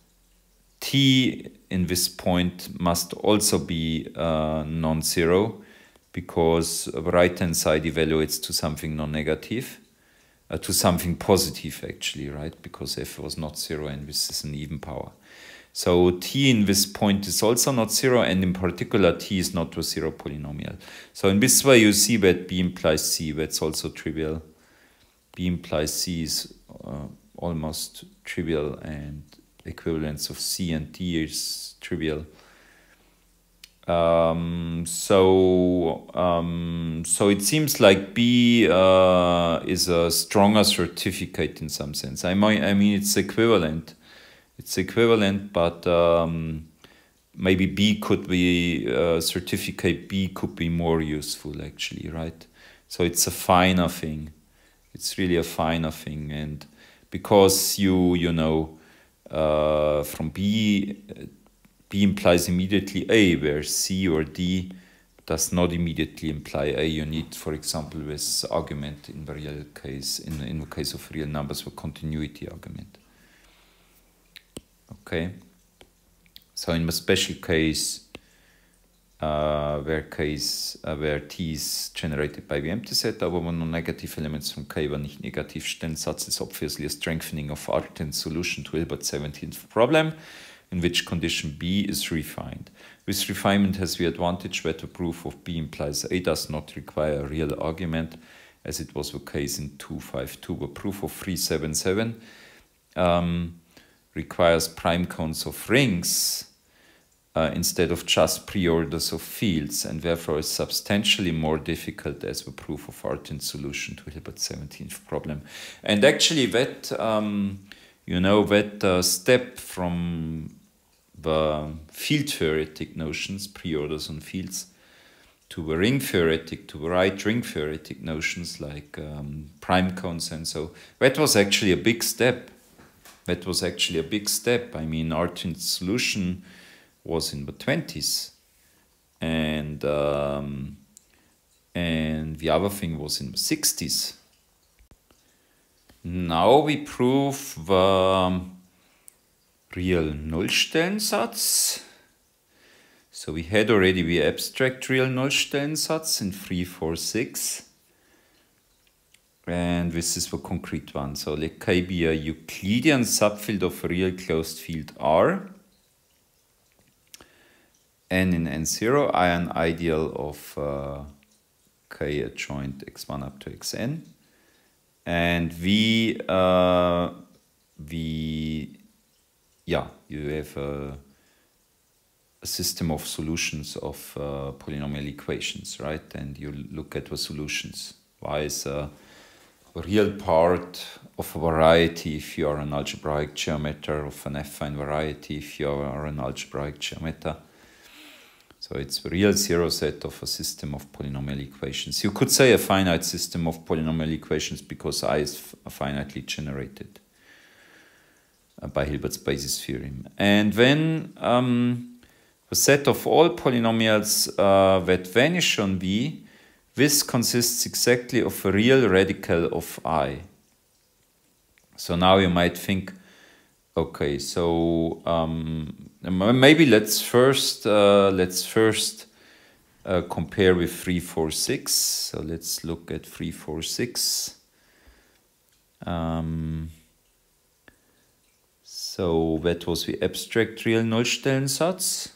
T in this point must also be uh, non-zero, because the right-hand side evaluates to something non-negative, uh, to something positive actually, right? Because f was not zero and this is an even power. So T in this point is also not zero, and in particular T is not a zero polynomial. So in this way you see that B implies C, that's also trivial. B implies C is uh, almost trivial, and equivalence of C and D is trivial. Um, so, um, so it seems like B uh, is a stronger certificate in some sense. I mean, I mean it's equivalent. It's equivalent, but um, maybe B could be uh, certificate B could be more useful actually, right? So it's a finer thing. It's really a finer thing, and because you you know. Uh, from B, B implies immediately A, where C or D does not immediately imply A. You need, for example, this argument in the real case, in, in the case of real numbers, the continuity argument. Okay. So in the special case, uh, where case uh, where T is generated by the empty set, aber wo non-negative elements from K were nicht negativ, Stellensatz is obviously a strengthening of Artin's solution to Hilbert seventeenth problem, in which condition B is refined. This refinement has the advantage that the proof of B implies A does not require a real argument, as it was the case in two fifty-two. The proof of three seventy-seven um, requires prime cones of rings Uh, instead of just preorders of fields, and therefore is substantially more difficult as the proof of Artin's solution to Hilbert seventeenth problem. And actually that, um, you know, that uh, step from the field theoretic notions, preorders on fields, to the ring theoretic, to the right ring theoretic notions like um, prime cones and so, that was actually a big step. That was actually a big step. I mean, Artin's solution was in the twenties, and um, and the other thing was in the sixties. Now we prove the real Nullstellensatz. So we had already the abstract real Nullstellensatz in three forty-six, and this is the concrete one. So let K be a Euclidean subfield of a real closed field R. N in N zero, I an ideal of uh, K adjoint x one up to xn, and V, uh, V, yeah, you have a, a system of solutions of uh, polynomial equations, right? And you look at the solutions. Y is a real part of a variety if you are an algebraic geometer, of an affine variety if you are an algebraic geometer. So it's the real zero set of a system of polynomial equations. You could say a finite system of polynomial equations because I is finitely generated by Hilbert's basis theorem. And then um, the set of all polynomials uh, that vanish on V, this consists exactly of a real radical of I. So now you might think, okay, so um, maybe let's first uh, let's first uh, compare with three four six. So let's look at three four six. Um, so that was the abstract real Nullstellensatz,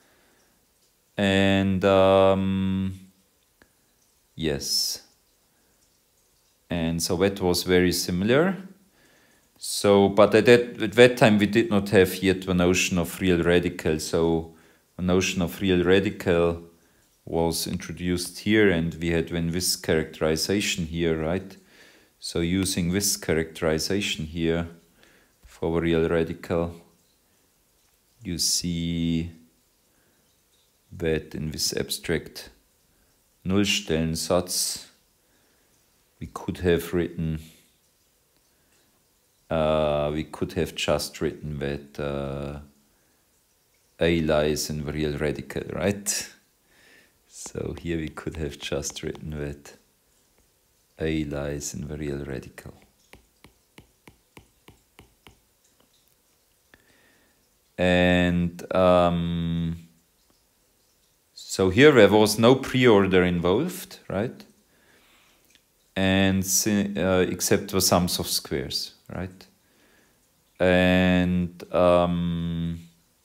and um, yes, and so that was very similar. So, but at that, at that time we did not have yet the notion of real radical. So the notion of real radical was introduced here, and we had when this characterization here, right? So using this characterization here for a real radical, you see that in this abstract Nullstellensatz we could have written Uh, we could have just written that uh, A lies in the real radical, right? So here we could have just written that A lies in the real radical. And um, so here there was no preorder involved, right? And uh, except the sums of squares, right? And um,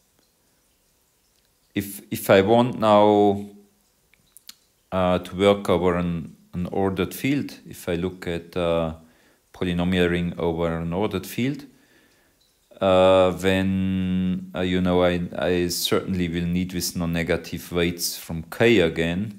if if I want now uh, to work over an, an ordered field, if I look at uh, polynomial ring over an ordered field, uh, then uh, you know I I certainly will need this non-negative weights from K again.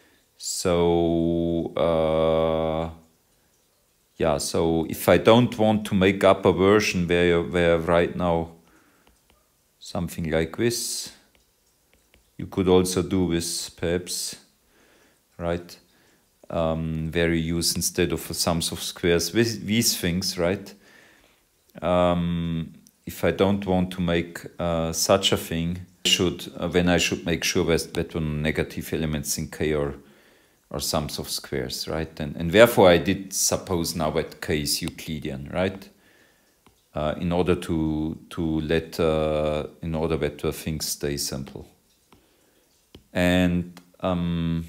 So uh, yeah, so if I don't want to make up a version where where I write now something like this, you could also do this perhaps, right? Um, where you use instead of the sums of squares with these things, right? Um, if I don't want to make uh, such a thing, I should uh, then I should make sure that that the negative elements in K are or sums of squares, right? And, and therefore I did suppose now that K is Euclidean, right? Uh, in order to to let, uh, in order that the things stay simple. And um,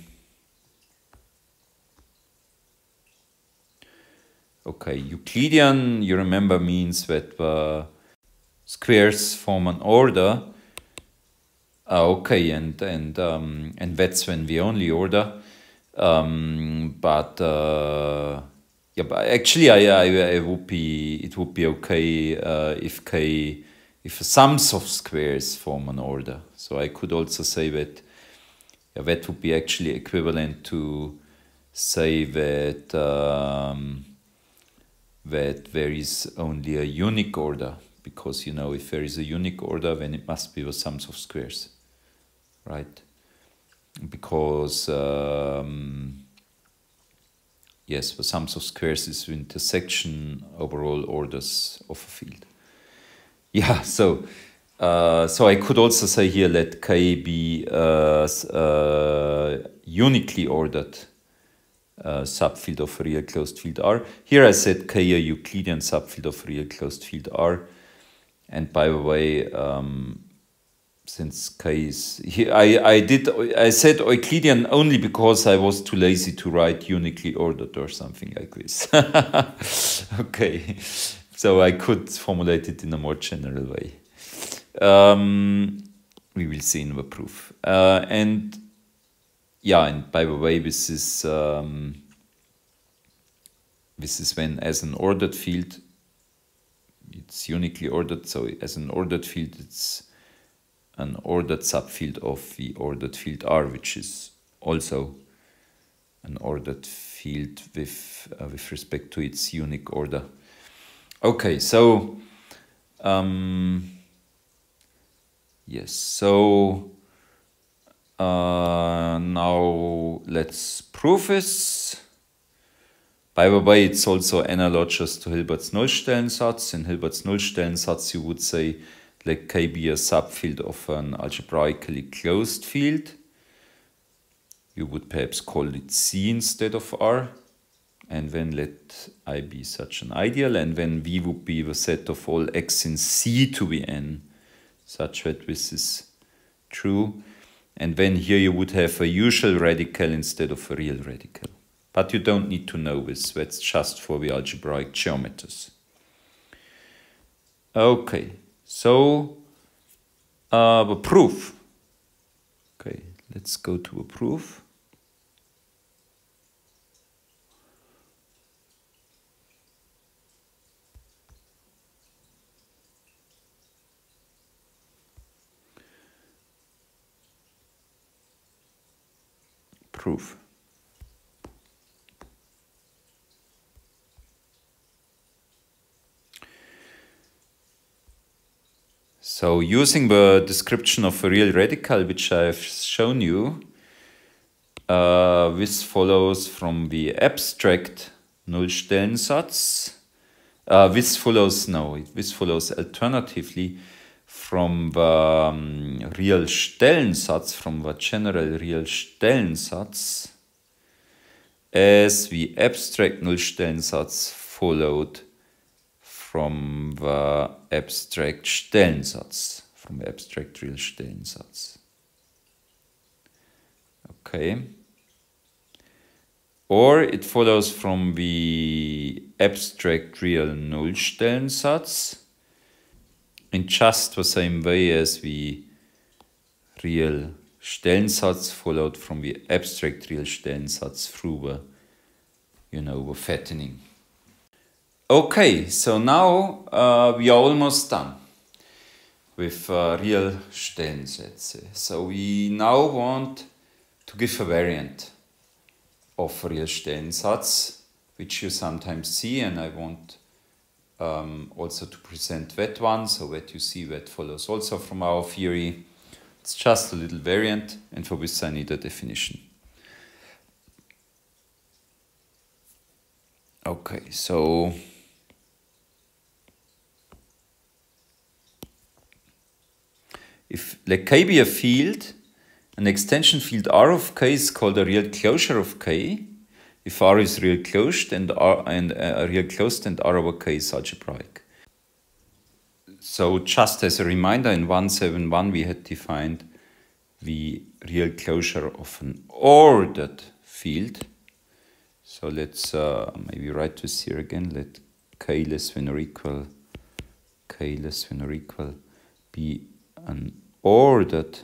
okay, Euclidean, you remember, means that the squares form an order. Uh, okay, and and um, and that's when the only order. Um, but uh, yeah, but actually, I, I, I would be it would be okay uh, if K if the sums of squares form an order. So I could also say that yeah, that would be actually equivalent to say that um, that there is only a unique order, because you know if there is a unique order, then it must be the sums of squares, right? Because um, yes, the sums of squares is the intersection over all orders of a field. Yeah, so uh, so I could also say here let K be a uh, uh, uniquely ordered uh, subfield of a real closed field R. Here I said K a Euclidean subfield of a real closed field R. And by the way, um, since K is here, I, I did I said Euclidean only because I was too lazy to write uniquely ordered or something like this. Okay, so I could formulate it in a more general way. Um, we will see in the proof. Uh, and yeah, and by the way, this is um, this is when as an ordered field, it's uniquely ordered. So as an ordered field, it's an ordered subfield of the ordered field R, which is also an ordered field with, uh, with respect to its unique order. Okay, so um, yes, so uh, now let's prove this. By the way, it's also analogous to Hilbert's Nullstellensatz. In Hilbert's Nullstellensatz, you would say let K be a subfield of an algebraically closed field. You would perhaps call it C instead of R. And then let I be such an ideal. And then V would be the set of all x in C to the n, such that this is true. And then here you would have a usual radical instead of a real radical. But you don't need to know this, that's just for the algebraic geometers. Okay, so uh, the proof. Okay, let's go to a proof. Proof. So using the description of a real radical, which I've shown you, uh, this follows from the abstract Nullstellensatz. Uh, this follows, no, this follows alternatively from the um, real Stellensatz, from the general real Stellensatz, as the abstract Nullstellensatz followed from the abstract Stellensatz, from the abstract real Stellensatz. Okay. Or it follows from the abstract real Nullstellensatz in just the same way as the real Stellensatz followed from the abstract real Stellensatz through the, you know, the fattening. Okay, so now uh, we are almost done with uh, real Stellensätze. So we now want to give a variant of real Stellensatz, which you sometimes see, and I want um, also to present that one, so that you see that follows also from our theory. It's just a little variant, and for this I need a definition. Okay, so if let K be a field, an extension field R of K is called a real closure of K. If R is real closed and R and uh, real closed and R over K is algebraic. So just as a reminder, in one seventy-one we had defined the real closure of an ordered field. So let's uh, maybe write this here again. Let K less than or equal K less than or equal be an ordered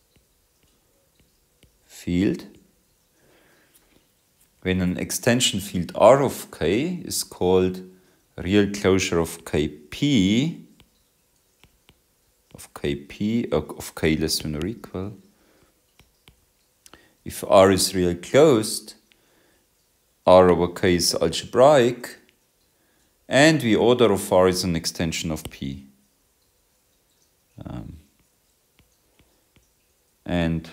field when an extension field R of K is called real closure of K P of K P of K less than or equal. If R is real closed, R over K is algebraic, and the order of R is an extension of P. Um, and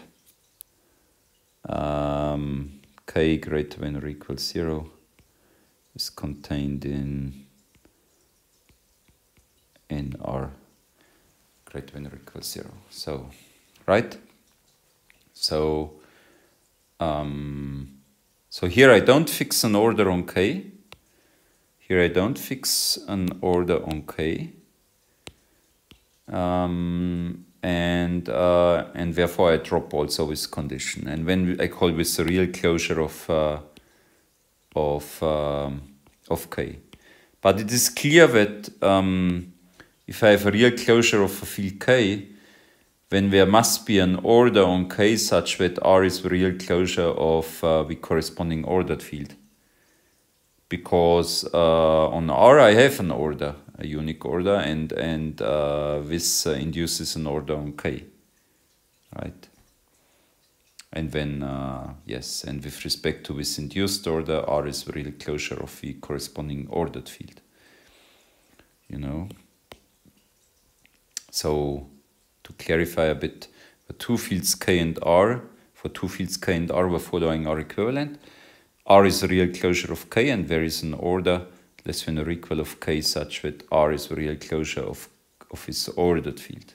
um, K greater than or equal zero is contained in in R greater than or equal zero. So, right? So, um, so here I don't fix an order on K. Here I don't fix an order on K. Um, and uh, and therefore I drop also this condition. And when I call this a real closure of uh, of um, of K, but it is clear that um, if I have a real closure of a field K, then there must be an order on K such that R is the real closure of uh, the corresponding ordered field. Because uh, on R I have an order, a unique order, and and uh, this uh, induces an order on K. right? And when, uh, yes, and with respect to this induced order, R is the real closure of the corresponding ordered field, you know? So, to clarify a bit, the two fields K and R, for two fields K and R, the following are equivalent. R is the real closure of K, and there is an order less than or equal of K such that R is the real closure of, of its ordered field.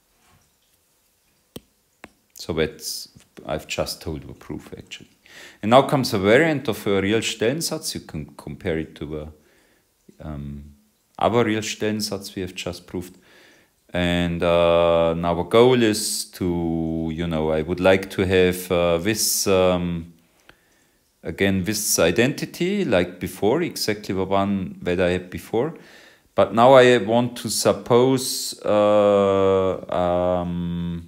So that's, I've just told the proof actually. And now comes a variant of a real Stellensatz. You can compare it to the um, other real Stellensatz we have just proved. And uh, now our goal is to, you know, I would like to have uh, this, um, again, this identity like before, exactly the one that I had before. But now I want to suppose uh, um,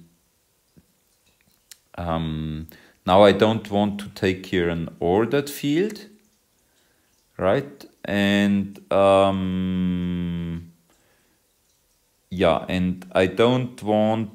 um, now I don't want to take here an ordered field, right? And um, yeah, and I don't want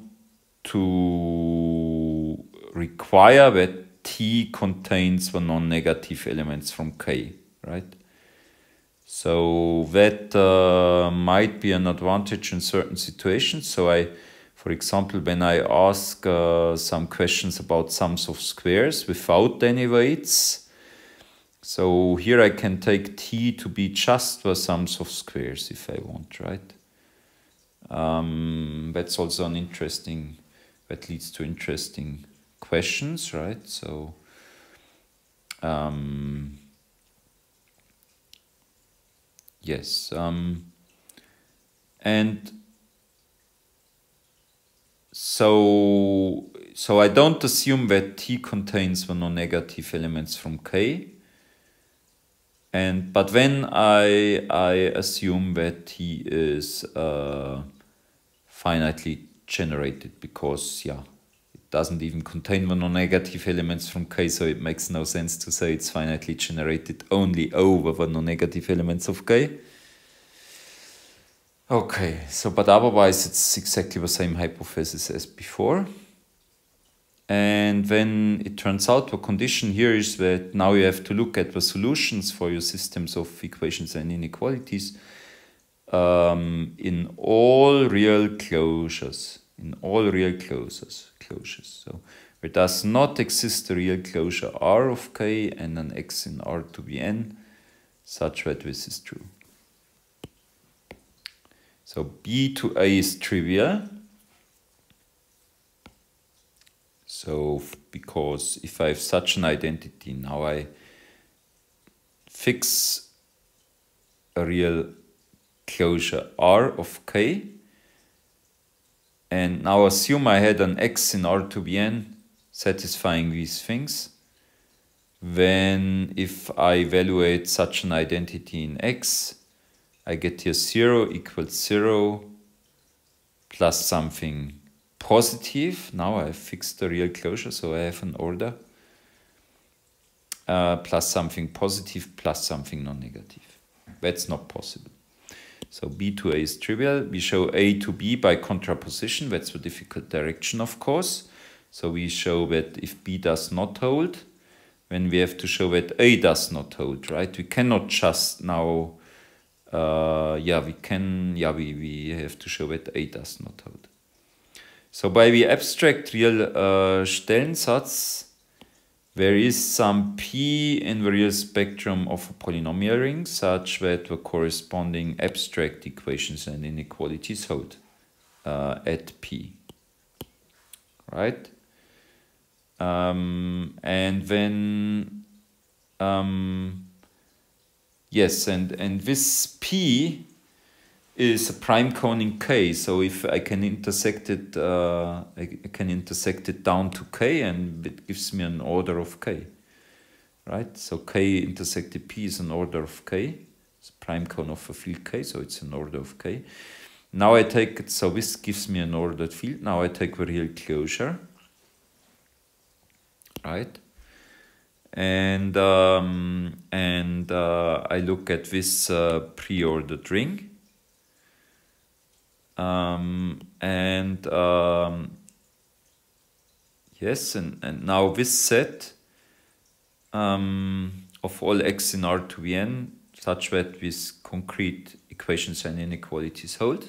to require that T contains the non-negative elements from K, right? So that uh, might be an advantage in certain situations. So I, for example, when I ask uh, some questions about sums of squares without any weights, so here I can take T to be just the sums of squares if I want, right? Um, that's also an interesting, that leads to interesting questions, right? So, um, yes, um, and so, so I don't assume that T contains the non-negative elements from K, and but then I I assume that T is uh, finitely generated because yeah, it doesn't even contain the non-negative elements from K, so it makes no sense to say it's finitely generated only over the non-negative elements of K. Okay, so but otherwise it's exactly the same hypothesis as before. And then it turns out the condition here is that now you have to look at the solutions for your systems of equations and inequalities um, in all real closures, in all real closures, closures. So there does not exist a real closure R of K and an X in R to the N such that this is true. So B to A is trivial. So because if I have such an identity, now I fix a real closure R of K, and now assume I had an X in R to the N satisfying these things. Then if I evaluate such an identity in X, I get here zero equals zero plus something positive. Now I have fixed the real closure, so I have an order, uh, plus something positive plus something non-negative. That's not possible. So B to A is trivial. We show A to B by contraposition. That's the difficult direction, of course. So we show that if B does not hold, then we have to show that A does not hold, right? We cannot just now Uh, yeah, we can, yeah, we, we have to show that A does not hold. So by the abstract real uh, Stellensatz, there is some P in the real spectrum of a polynomial ring such that the corresponding abstract equations and inequalities hold uh, at P, right? Um, and then, um, yes, and, and this P is a prime cone in K, so if I can intersect it, uh, I can intersect it down to K, and it gives me an order of K, right? So K intersected P is an order of K. It's a prime cone of a field K, so it's an order of K. Now I take it, so this gives me an ordered field. Now I take the real closure, right? And um, and uh, I look at this uh, pre-ordered ring, um, and um, Yes, and, and now this set um, of all x in R to Vn such that these concrete equations and inequalities hold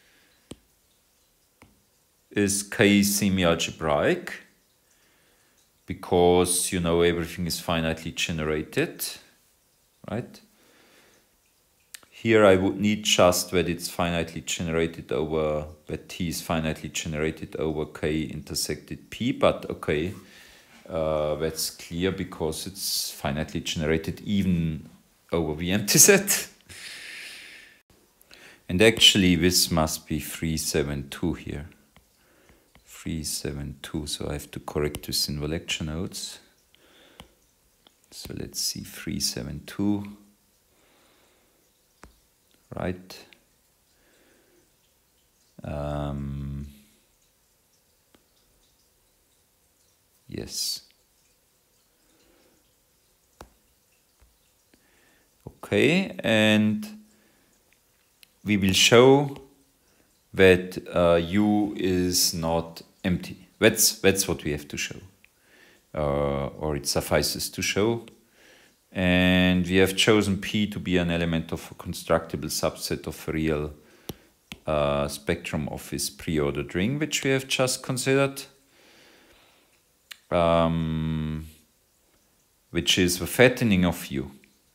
is K semi-algebraic, because, you know, everything is finitely generated, right? Here I would need just that it's finitely generated over, that T is finitely generated over K intersected P, but okay, uh, that's clear because it's finitely generated even over the empty set. And actually this must be three seven two here. three seven two, so I have to correct this in the lecture notes. So let's see, three seven two, right? Um, yes. Okay, and we will show that uh, U is not empty. That's, that's what we have to show. Uh, or it suffices to show. And we have chosen P to be an element of a constructible subset of a real uh, spectrum of this pre-ordered ring, which we have just considered, um, which is the fattening of U.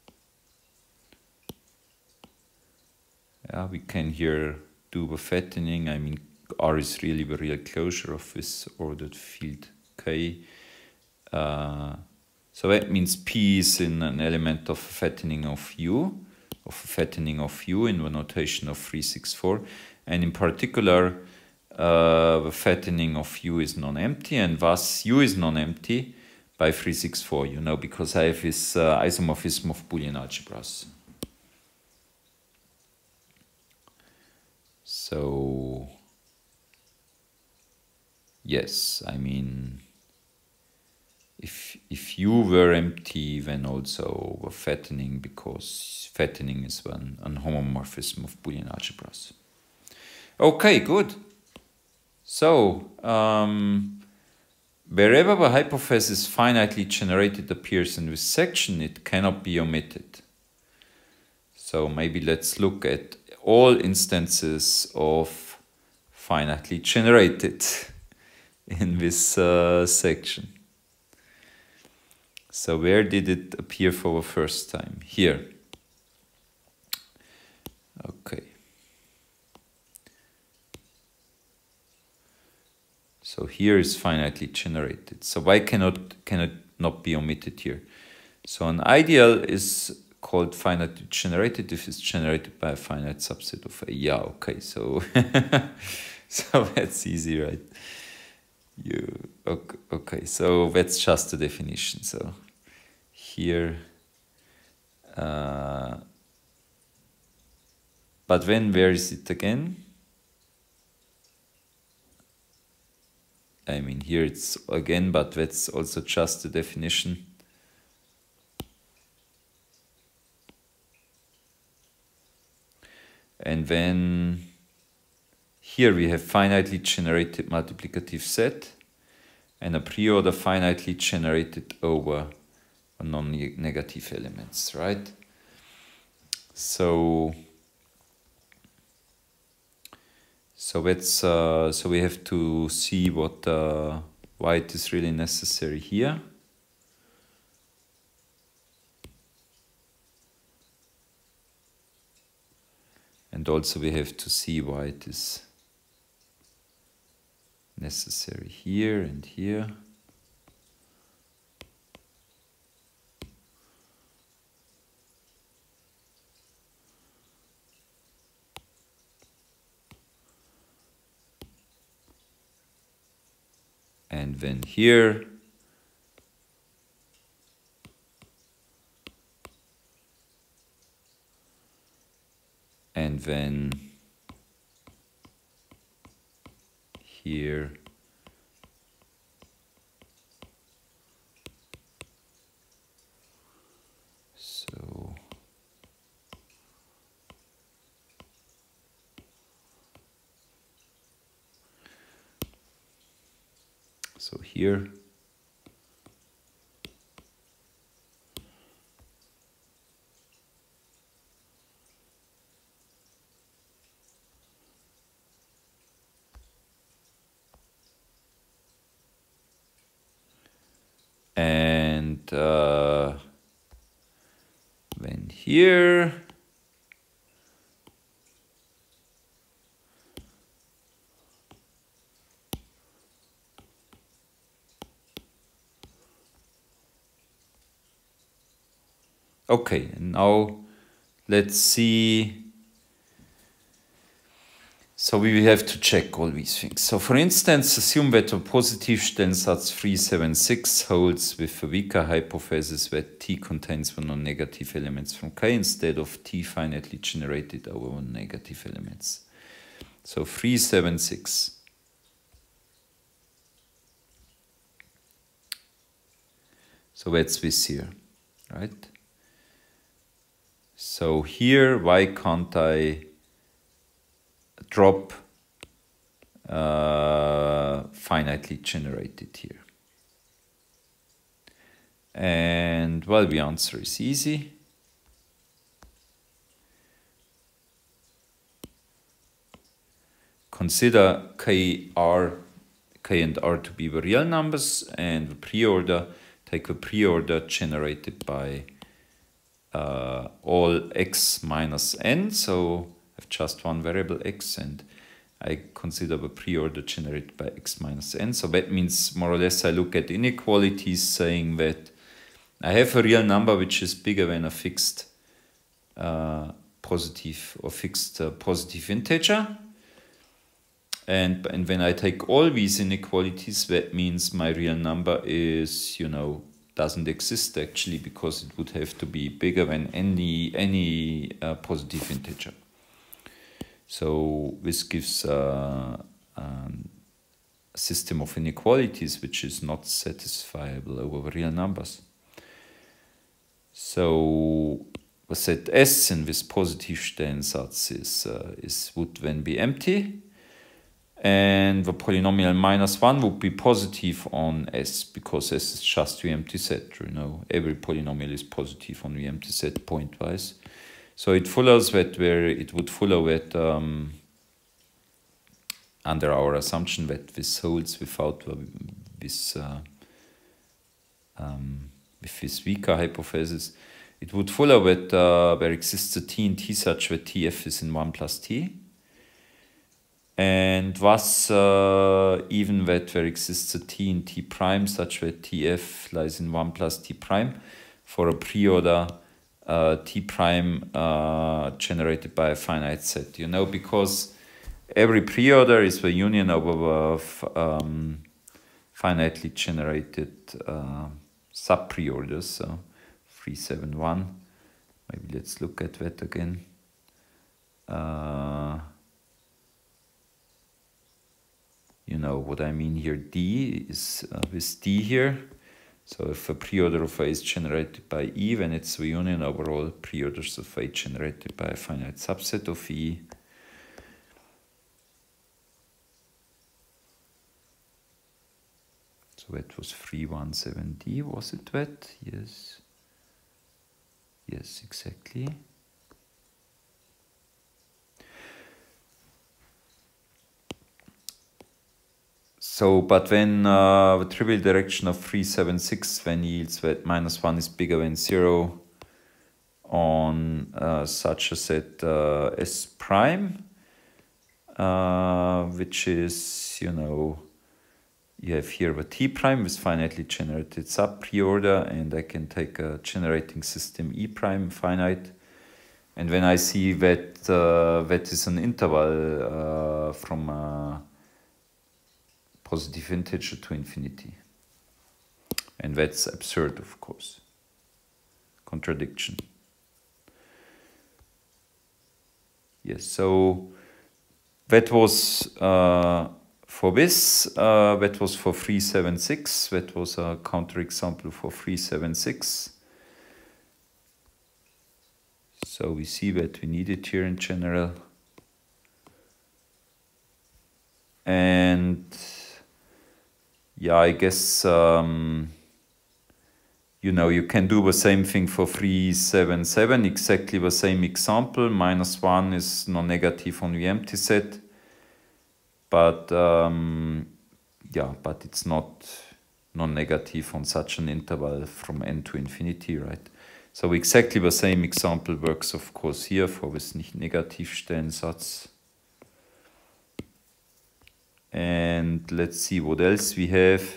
Yeah, we can here do the fattening. I mean, R is really the real closure of this ordered field K. Uh, so that means P is in an element of fattening of U, of fattening of U in the notation of three six four. And in particular, uh, the fattening of U is non-empty, and thus U is non-empty by three six four, you know, because I have this uh, isomorphism of Boolean algebras. So, yes, I mean, if if U were empty, then also we're fattening, because fattening is one an homomorphism of Boolean algebras. Okay, good. So, um, wherever the hypothesis finitely generated appears in this section, it cannot be omitted. So maybe let's look at all instances of finitely generated in this uh, section. So where did it appear for the first time? Here. Okay. So here is finitely generated. So why cannot cannot not be omitted here? So an ideal is called finitely generated if it's generated by a finite subset of A. Yeah, okay, so so that's easy, right? You okay, okay, so that's just the definition. So here, uh, but when where is it again? I mean, here it's again, but that's also just the definition. And then here we have finitely generated multiplicative set and a pre-order finitely generated over non-negative elements, right? So, so that's uh, so we have to see what uh, why it is really necessary here. And also we have to see why it is necessary here and here. And then here. And then here. So So here. And uh, when here, okay, and now let's see. So we have to check all these things. So for instance, assume that a Positivstellensatz three seven six holds with a weaker hypothesis that T contains one non-negative elements from K instead of T finitely generated over one negative elements. So three seven six. So that's this here, right? So here, why can't I drop uh, finitely generated here? And well, the answer is easy. Consider K, R, K and R to be the real numbers, and the preorder, take the preorder generated by uh, all x minus n, so I have just one variable x, and I consider the preorder generated by x minus n. So that means more or less I look at inequalities saying that I have a real number which is bigger than a fixed uh, positive or fixed uh, positive integer. And, and when I take all these inequalities, that means my real number is, you know, doesn't exist actually, because it would have to be bigger than any, any uh, positive integer. So this gives uh, um, a system of inequalities which is not satisfiable over real numbers. So the set S in this Positivstellensatz is, uh, is would then be empty, and the polynomial minus one would be positive on S, because S is just the empty set. You know, every polynomial is positive on the empty set pointwise. So it follows that where it would follow that um, under our assumption that this holds without this uh, um, with this weaker hypothesis, it would follow that uh, there exists a T in T such that T F is in one plus T, and thus uh, even that there exists a T in T prime such that T F lies in one plus T prime for a preorder Uh, T prime uh, generated by a finite set, you know, because every preorder is the union of um, finitely generated uh, sub-preorders. So three seven one, maybe let's look at that again. Uh, you know what I mean here, D is uh, with D here. So if a preorder of A is generated by E, then it's the union over all preorders of A generated by a finite subset of E. So that was three one seven D, was it that? Yes. Yes, exactly. So, but when uh, the trivial direction of three seven six then yields that minus one is bigger than zero on uh, such a set uh, S prime, uh, which is, you know, you have here the T prime with finitely generated sub-preorder, and I can take a generating system E prime finite. And when I see that uh, that is an interval uh, from a positive integer to infinity. And that's absurd, of course. Contradiction. Yes, so that was uh, for this, uh, that was for three seven six, that was a counterexample for three seven six. So we see that we need it here in general. And yeah, I guess, um, you know, you can do the same thing for three, seven, seven, exactly the same example. Minus one is non-negative on the empty set. But, um, yeah, but it's not non-negative on such an interval from n to infinity, right? So exactly the same example works, of course, here for this Nicht-Negativstellensatz. And let's see what else we have.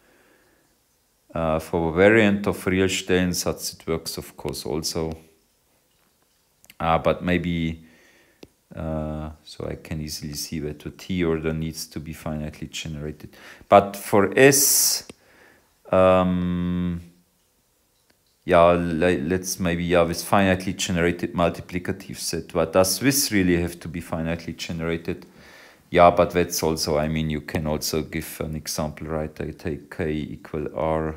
Uh, for a variant of real Stellensatz, it works, of course, also. Uh, but maybe, uh, so I can easily see that the T order needs to be finitely generated. But for S, um, yeah, let's maybe, yeah, this finitely generated multiplicative set. But does this really have to be finitely generated? Yeah, but that's also, I mean, you can also give an example, right? I take K equal R,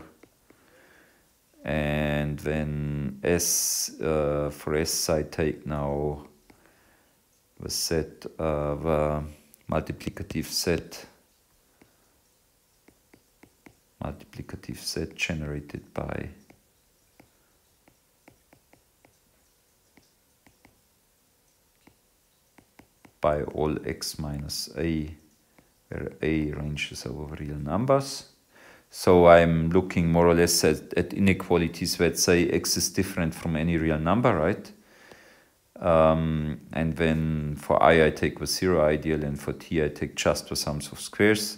and then S, uh, for S I take now the set, uh, the multiplicative set, multiplicative set generated by by all x minus a, where a ranges over real numbers. So I'm looking more or less at, at inequalities that say x is different from any real number, right? Um, and then for I, I take the zero ideal, and for t, I take just the sums of squares.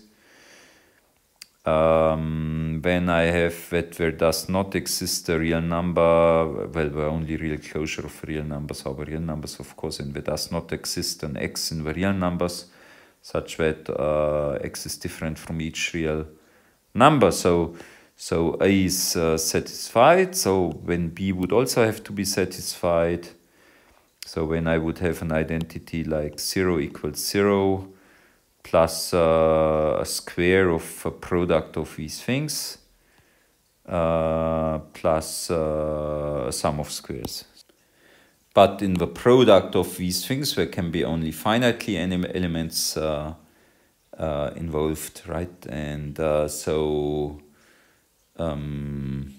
Um, then I have that there does not exist a real number, well, the only real closure of real numbers are the real numbers, of course, and there does not exist an x in the real numbers, such that uh, x is different from each real number. So, so A is uh, satisfied, so when B would also have to be satisfied. So when I would have an identity like zero equals zero, plus uh, a square of a product of these things, uh, plus uh, a sum of squares. But in the product of these things, there can be only finitely any elements uh, uh, involved, right? And uh, so, um,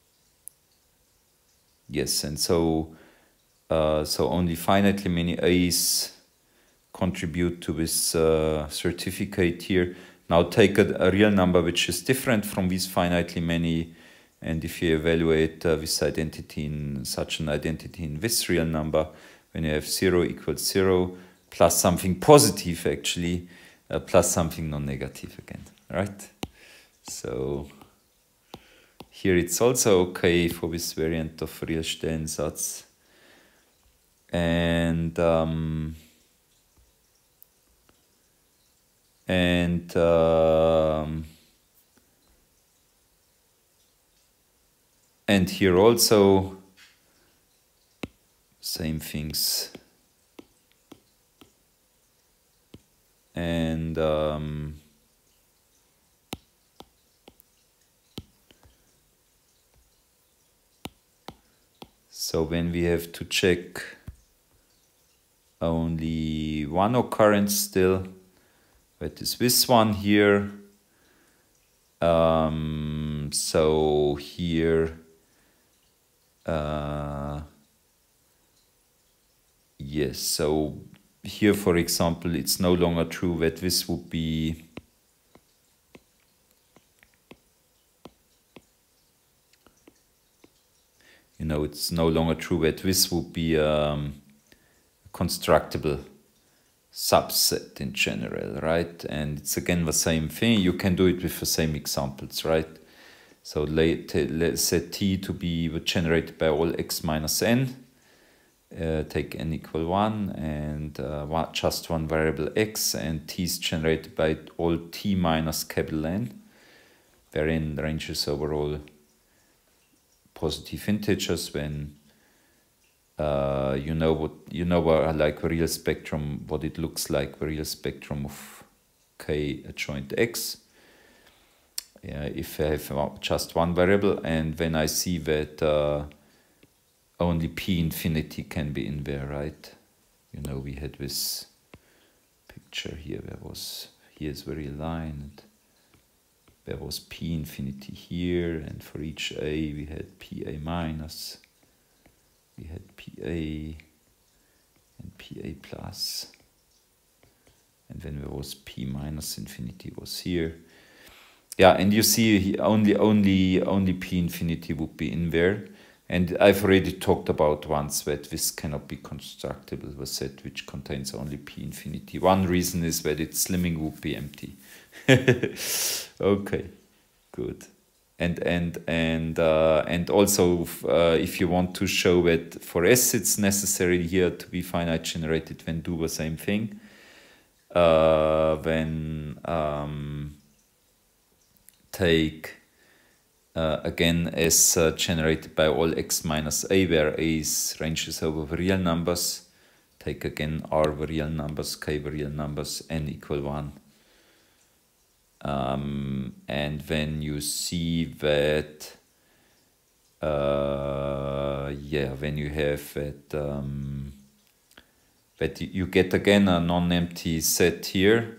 yes, and so, uh, so only finitely many A's contribute to this uh, certificate here. Now take a, a real number which is different from these finitely many, and if you evaluate uh, this identity in such an identity in this real number, when you have zero equals zero plus something positive actually, uh, plus something non-negative again, right? So here it's also okay for this variant of real Stellensatz. And um, And um, and here also same things. And um, so when we have to check only one occurrence still, that is this one here. Um, so here, uh, yes, so here, for example, it's no longer true that this would be you know, it's no longer true that this would be um, a constructible subset in general, right? And it's again the same thing. You can do it with the same examples, right? So let's set T to be generated by all x minus n. Uh, take n equal one and uh, one, just one variable x, and T is generated by all t minus capital N, wherein ranges over all positive integers when uh, you know what you know uh, like the real spectrum, what it looks like, the real spectrum of k adjoint x. Yeah, if I have just one variable, and when I see that uh, only p infinity can be in there, right? You know, we had this picture here. There was here's the real line. And there was P infinity here, and for each A we had P A minus, we had P A and P A plus, and then there was P minus infinity was here. Yeah, and you see only only only P infinity would be in there. And I've already talked about once that this cannot be constructible with a set which contains only P infinity. One reason is that its slimming would be empty. Okay, good. And and and uh, and also uh, if you want to show that for S it's necessary here to be finite generated, then do the same thing. Uh, then um, take uh, again S uh, generated by all x minus a, where a is ranges over the real numbers. Take again R the real numbers, K the real numbers, n equal one. Um, and then you see that, uh, yeah, when you have that, um, that you get again a non-empty set here,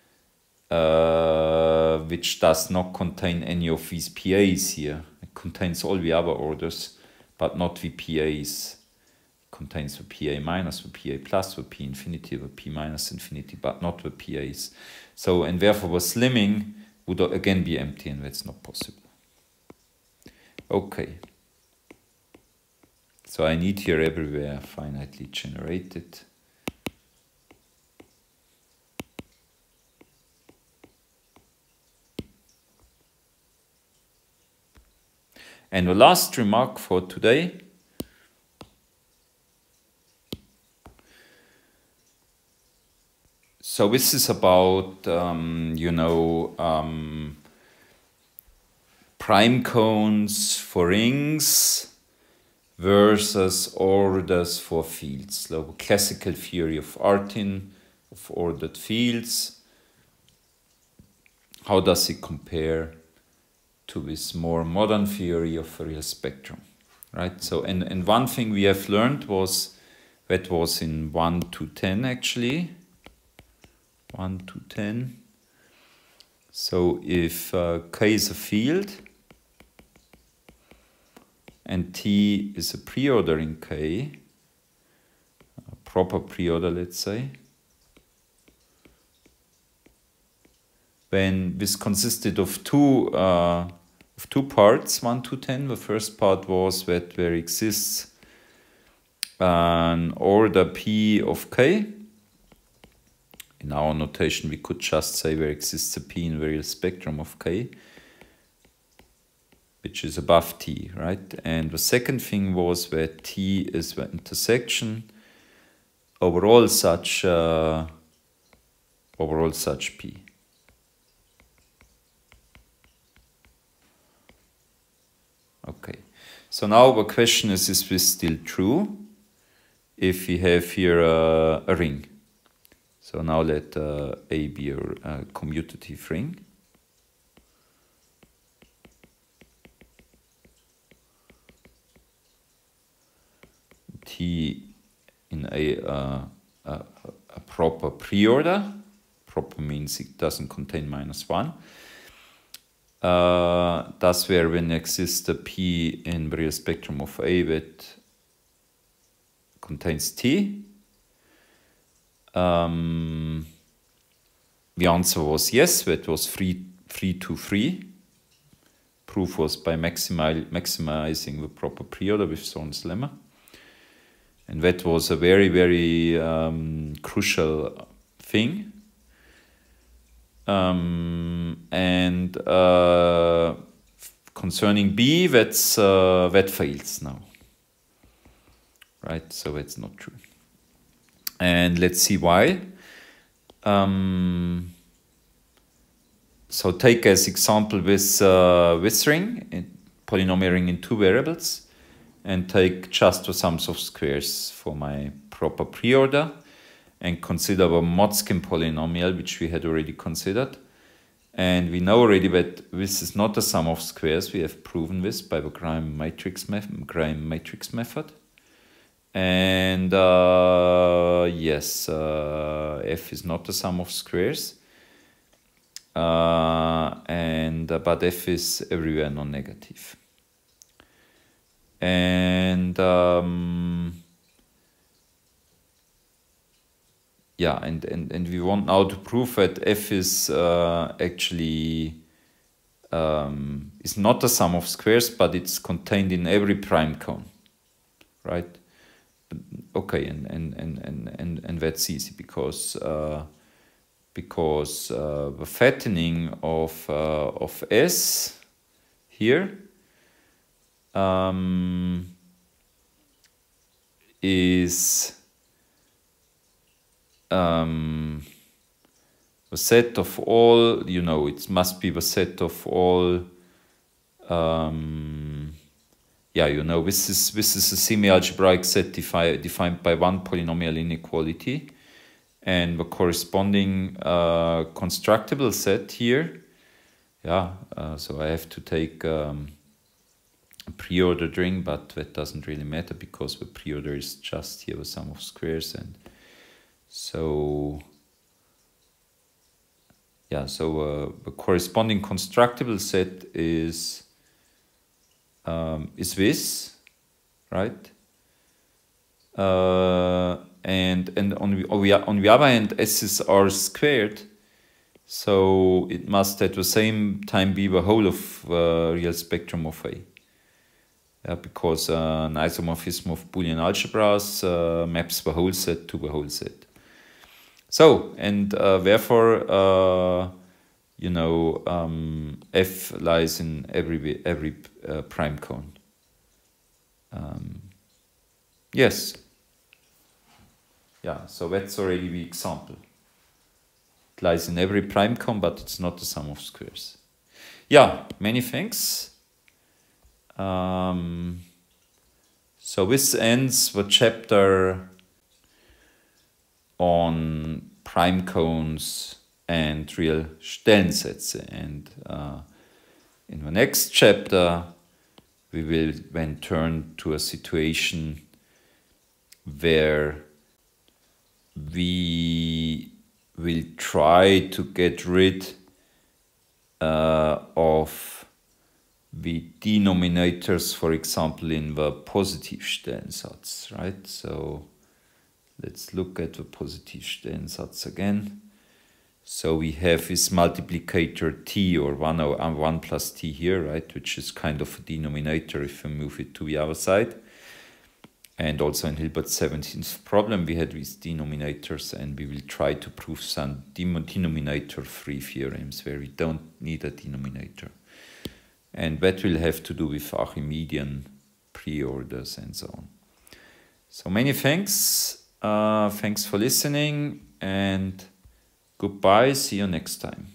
uh, which does not contain any of these P As here. It contains all the other orders, but not the P As. It contains the P A minus, the P A plus, the P infinity, the P minus infinity, but not the P As. So, and therefore the slimming would again be empty, and that's not possible. Okay. So I need here everywhere finitely generated. And the last remark for today. So this is about, um, you know, um, prime cones for rings versus orders for fields. So classical theory of Artin, of ordered fields. How does it compare to this more modern theory of a real spectrum, right? So, and, and one thing we have learned was, that was in one to ten actually, one to ten. So if uh, K is a field and T is a preorder in K, a proper preorder, let's say, then this consisted of two uh, of two parts, one to ten. The first part was that there exists an order P of K. In our notation, we could just say there exists a P in the real spectrum of K, which is above T, right? And the second thing was that T is the intersection over all such uh, over all such P. Okay. So now the question is: is this still true? If we have here uh, a ring. So now let uh, A be a, a commutative ring. T in a, uh, a, a proper preorder. Proper means it doesn't contain minus one. Uh, that's where when exists a P in the real spectrum of A that contains T. Um, the answer was yes, that was three, three to three. Proof was by maximi maximizing the proper preorder with Zorn's lemma. And that was a very, very um, crucial thing. Um, and uh, concerning B, that's, uh, that fails now. Right, so that's not true. And let's see why. Um, so take as example this, uh, this ring, in polynomial ring in two variables, and take just the sums of squares for my proper preorder, and consider a Motzkin polynomial, which we had already considered. And we know already that this is not a sum of squares. We have proven this by the Graham matrix, Graham matrix method. And uh, yes, uh, F is not the sum of squares. uh, and uh, but f is everywhere non-negative. And um, yeah, and, and, and we want now to prove that f is uh, actually um, is not the sum of squares, but it's contained in every prime cone, right? Okay, and and and and and, and that's easy because uh, because uh, the fattening of uh, of S here um, is um, the set of all, you know, it must be the set of all. Um, yeah, you know, this is this is a semi-algebraic set defi defined by one polynomial inequality, and the corresponding uh, constructible set here. Yeah, uh, so I have to take um, a pre-ordered ring, but that doesn't really matter because the pre-order is just here the sum of squares, and so yeah, so uh, the corresponding constructible set is um, is this, right? Uh, and and on the on the other hand, S is R squared, so it must at the same time be the whole of uh, real spectrum of A. Yeah, because uh, an isomorphism of Boolean algebras uh, maps the whole set to the whole set. So, and uh, therefore, uh, you know, um, F lies in every every uh, prime cone. Um, yes. Yeah, so that's already the example. It lies in every prime cone, but it's not the sum of squares. Yeah, many thanks. Um, so this ends the chapter on prime cones and real Stellensätze, and uh, in the next chapter we will then turn to a situation where we will try to get rid uh, of the denominators, for example, in the positive Stellensatz, right? So let's look at the positive Stellensatz again. So we have this multiplicator t, or one, or one plus t here, right? Which is kind of a denominator if we move it to the other side. And also in Hilbert's seventeenth problem, we had these denominators, and we will try to prove some denominator-free theorems where we don't need a denominator. And that will have to do with Archimedean preorders and so on. So many thanks. Uh, thanks for listening, and goodbye. See you next time.